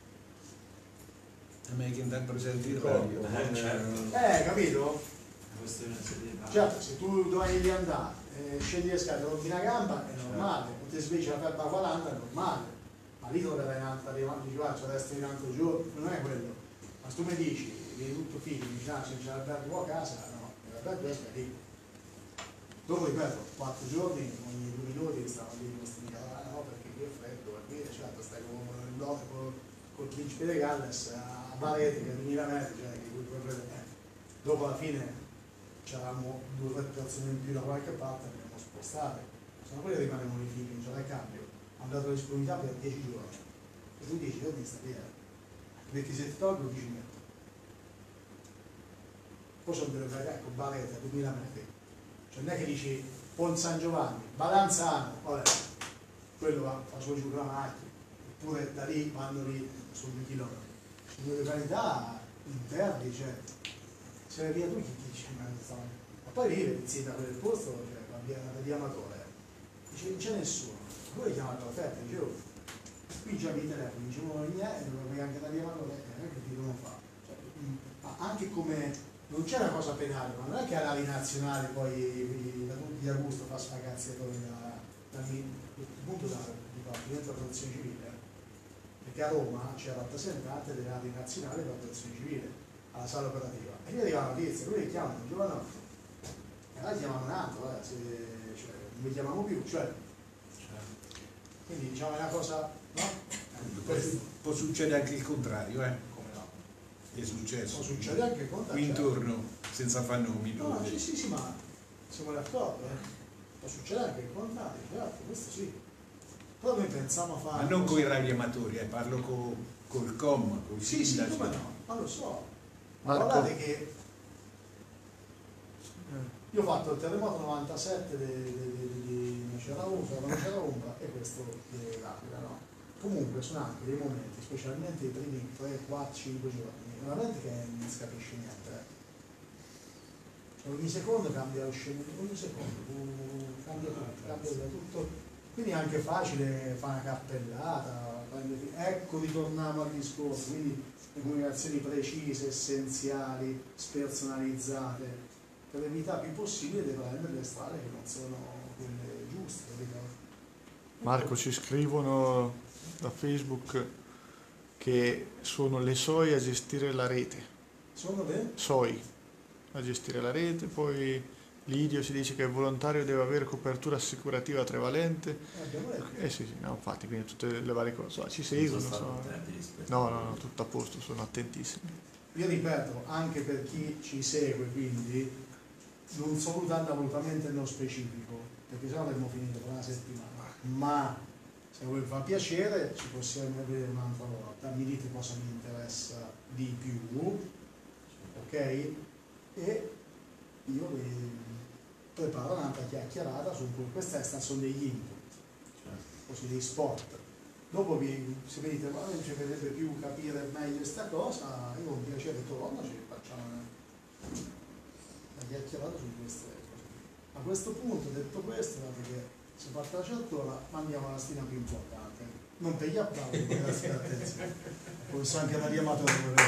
A me che intanto presenti il Proprio, radio. Eh, non- certo. Eh, capito? Una questione di serietà. Certo, se tu domani devi andare, eh, scendi le scale, rompi una gamba, è normale, o ti svegli la febbre a quaranta, è normale, ma lì dove vai in altra, dici guarda, c'è resta in un altro giorno, non è quello. Ma se tu mi dici, vieni tutto figlio, mi dici, ah, se c'è l'albergo a casa, no, l'albergo è lì. Dopo ripeto, quattro giorni, ogni due minuti stavano lì in questi ah, no, perché qui è freddo, e qui certo stai con il blocco col, col principe di Galles a Barete, che è duemila metri, cioè che lui puoi eh. Dopo alla fine c'eravamo due o tre persone in più da qualche parte, abbiamo spostato. Sono quelli che rimanevano i figli, non c'era il cambio. Hanno dato la disponibilità per dieci giorni. E tu dieci giorni sta via. Perché se ti tolgo dici metri. Poi sono delle fare, ecco, Barete a duemila metri. Cioè non è che dici Pont San Giovanni, Balanzano, vabbè, quello va, fa su giù con la macchina, Oppure da lì vanno lì su due chilometri. Su due località interni, cioè, se vai via tu chi dice, ma insomma. Ma poi lì il sindaco del posto, cioè, va via da via Amatore, dice non c'è nessuno. Poi chiamato la fetta, dicevo, qui già i telefoni, dicevo niente, dove vai anche da via Amatore, non è che ti devono fare. Cioè, ma anche come non c'è una cosa penale, ma non è che alla nazionale poi da tutti di Augusto fa spagazzi da, da, appunto da Dipartimento della Protezione Civile, perché a Roma c'è il rappresentante delle ali nazionali della Protezione Civile alla sala operativa e gli arriva la notizia, lui li chiamano, dicono no, e allora chiamano un altro, eh, se, cioè, non li chiamiamo più, cioè, quindi diciamo è una cosa, no? Può, può succedere anche il contrario, eh? Come no? È successo. Può succedere anche il contrario. Qui intorno, senza far nomi. No, no, sì, sì, sì, ma siamo d'accordo, eh? Può succedere anche il contrario, certo, questo sì. Però noi pensiamo a fare... Ma non con i radioamatori, eh, parlo co, col com, con i Sì, sì, sindaci. come no, ma lo so. Ma Marco. guardate che io ho fatto il terremoto novantasette di Nocera Umbra e questo di L'Aquila, no? Comunque sono anche dei momenti, specialmente i primi tre, quattro, cinque giorni, veramente che non si capisce niente. Eh. Cioè, ogni secondo cambia lo scenario, ogni secondo, cambia tutto, cambia tutto. Quindi è anche facile fare una cappellata, ecco ritorniamo al discorso, quindi le comunicazioni precise, essenziali, spersonalizzate, per evitare più possibile di prendere le strade che non sono quelle giuste, capito? Marco, ci scrivono da Facebook che sono le S O I a gestire la rete. Sono le? S O I a gestire la rete, poi Lidio si dice che il volontario deve avere copertura assicurativa prevalente. Eh, abbiamo letto. Eh sì, sì, no, infatti, quindi tutte le varie cose. So, ci seguono. So. No, no, no, tutto a posto, sono attentissimi. Io ripeto, anche per chi ci segue, quindi non salutando volutamente nello specifico, perché sennò avremmo finito per una settimana, ma se vi fa piacere ci possiamo vedere un'altra volta, mi dite cosa mi interessa di più, ok? E io vi preparo un'altra chiacchierata su cui questa sono degli input, così dei spot. Dopo vi, se vedete, ma mi piacerebbe più capire meglio questa cosa, io con piacere torno, ci facciamo una, una chiacchierata su queste cose. A questo punto, detto questo, perché si è fatta la certola, mandiamo la stina più importante. Non per gli applausi, per la stima attenzione. Come sa anche Maria Amatore.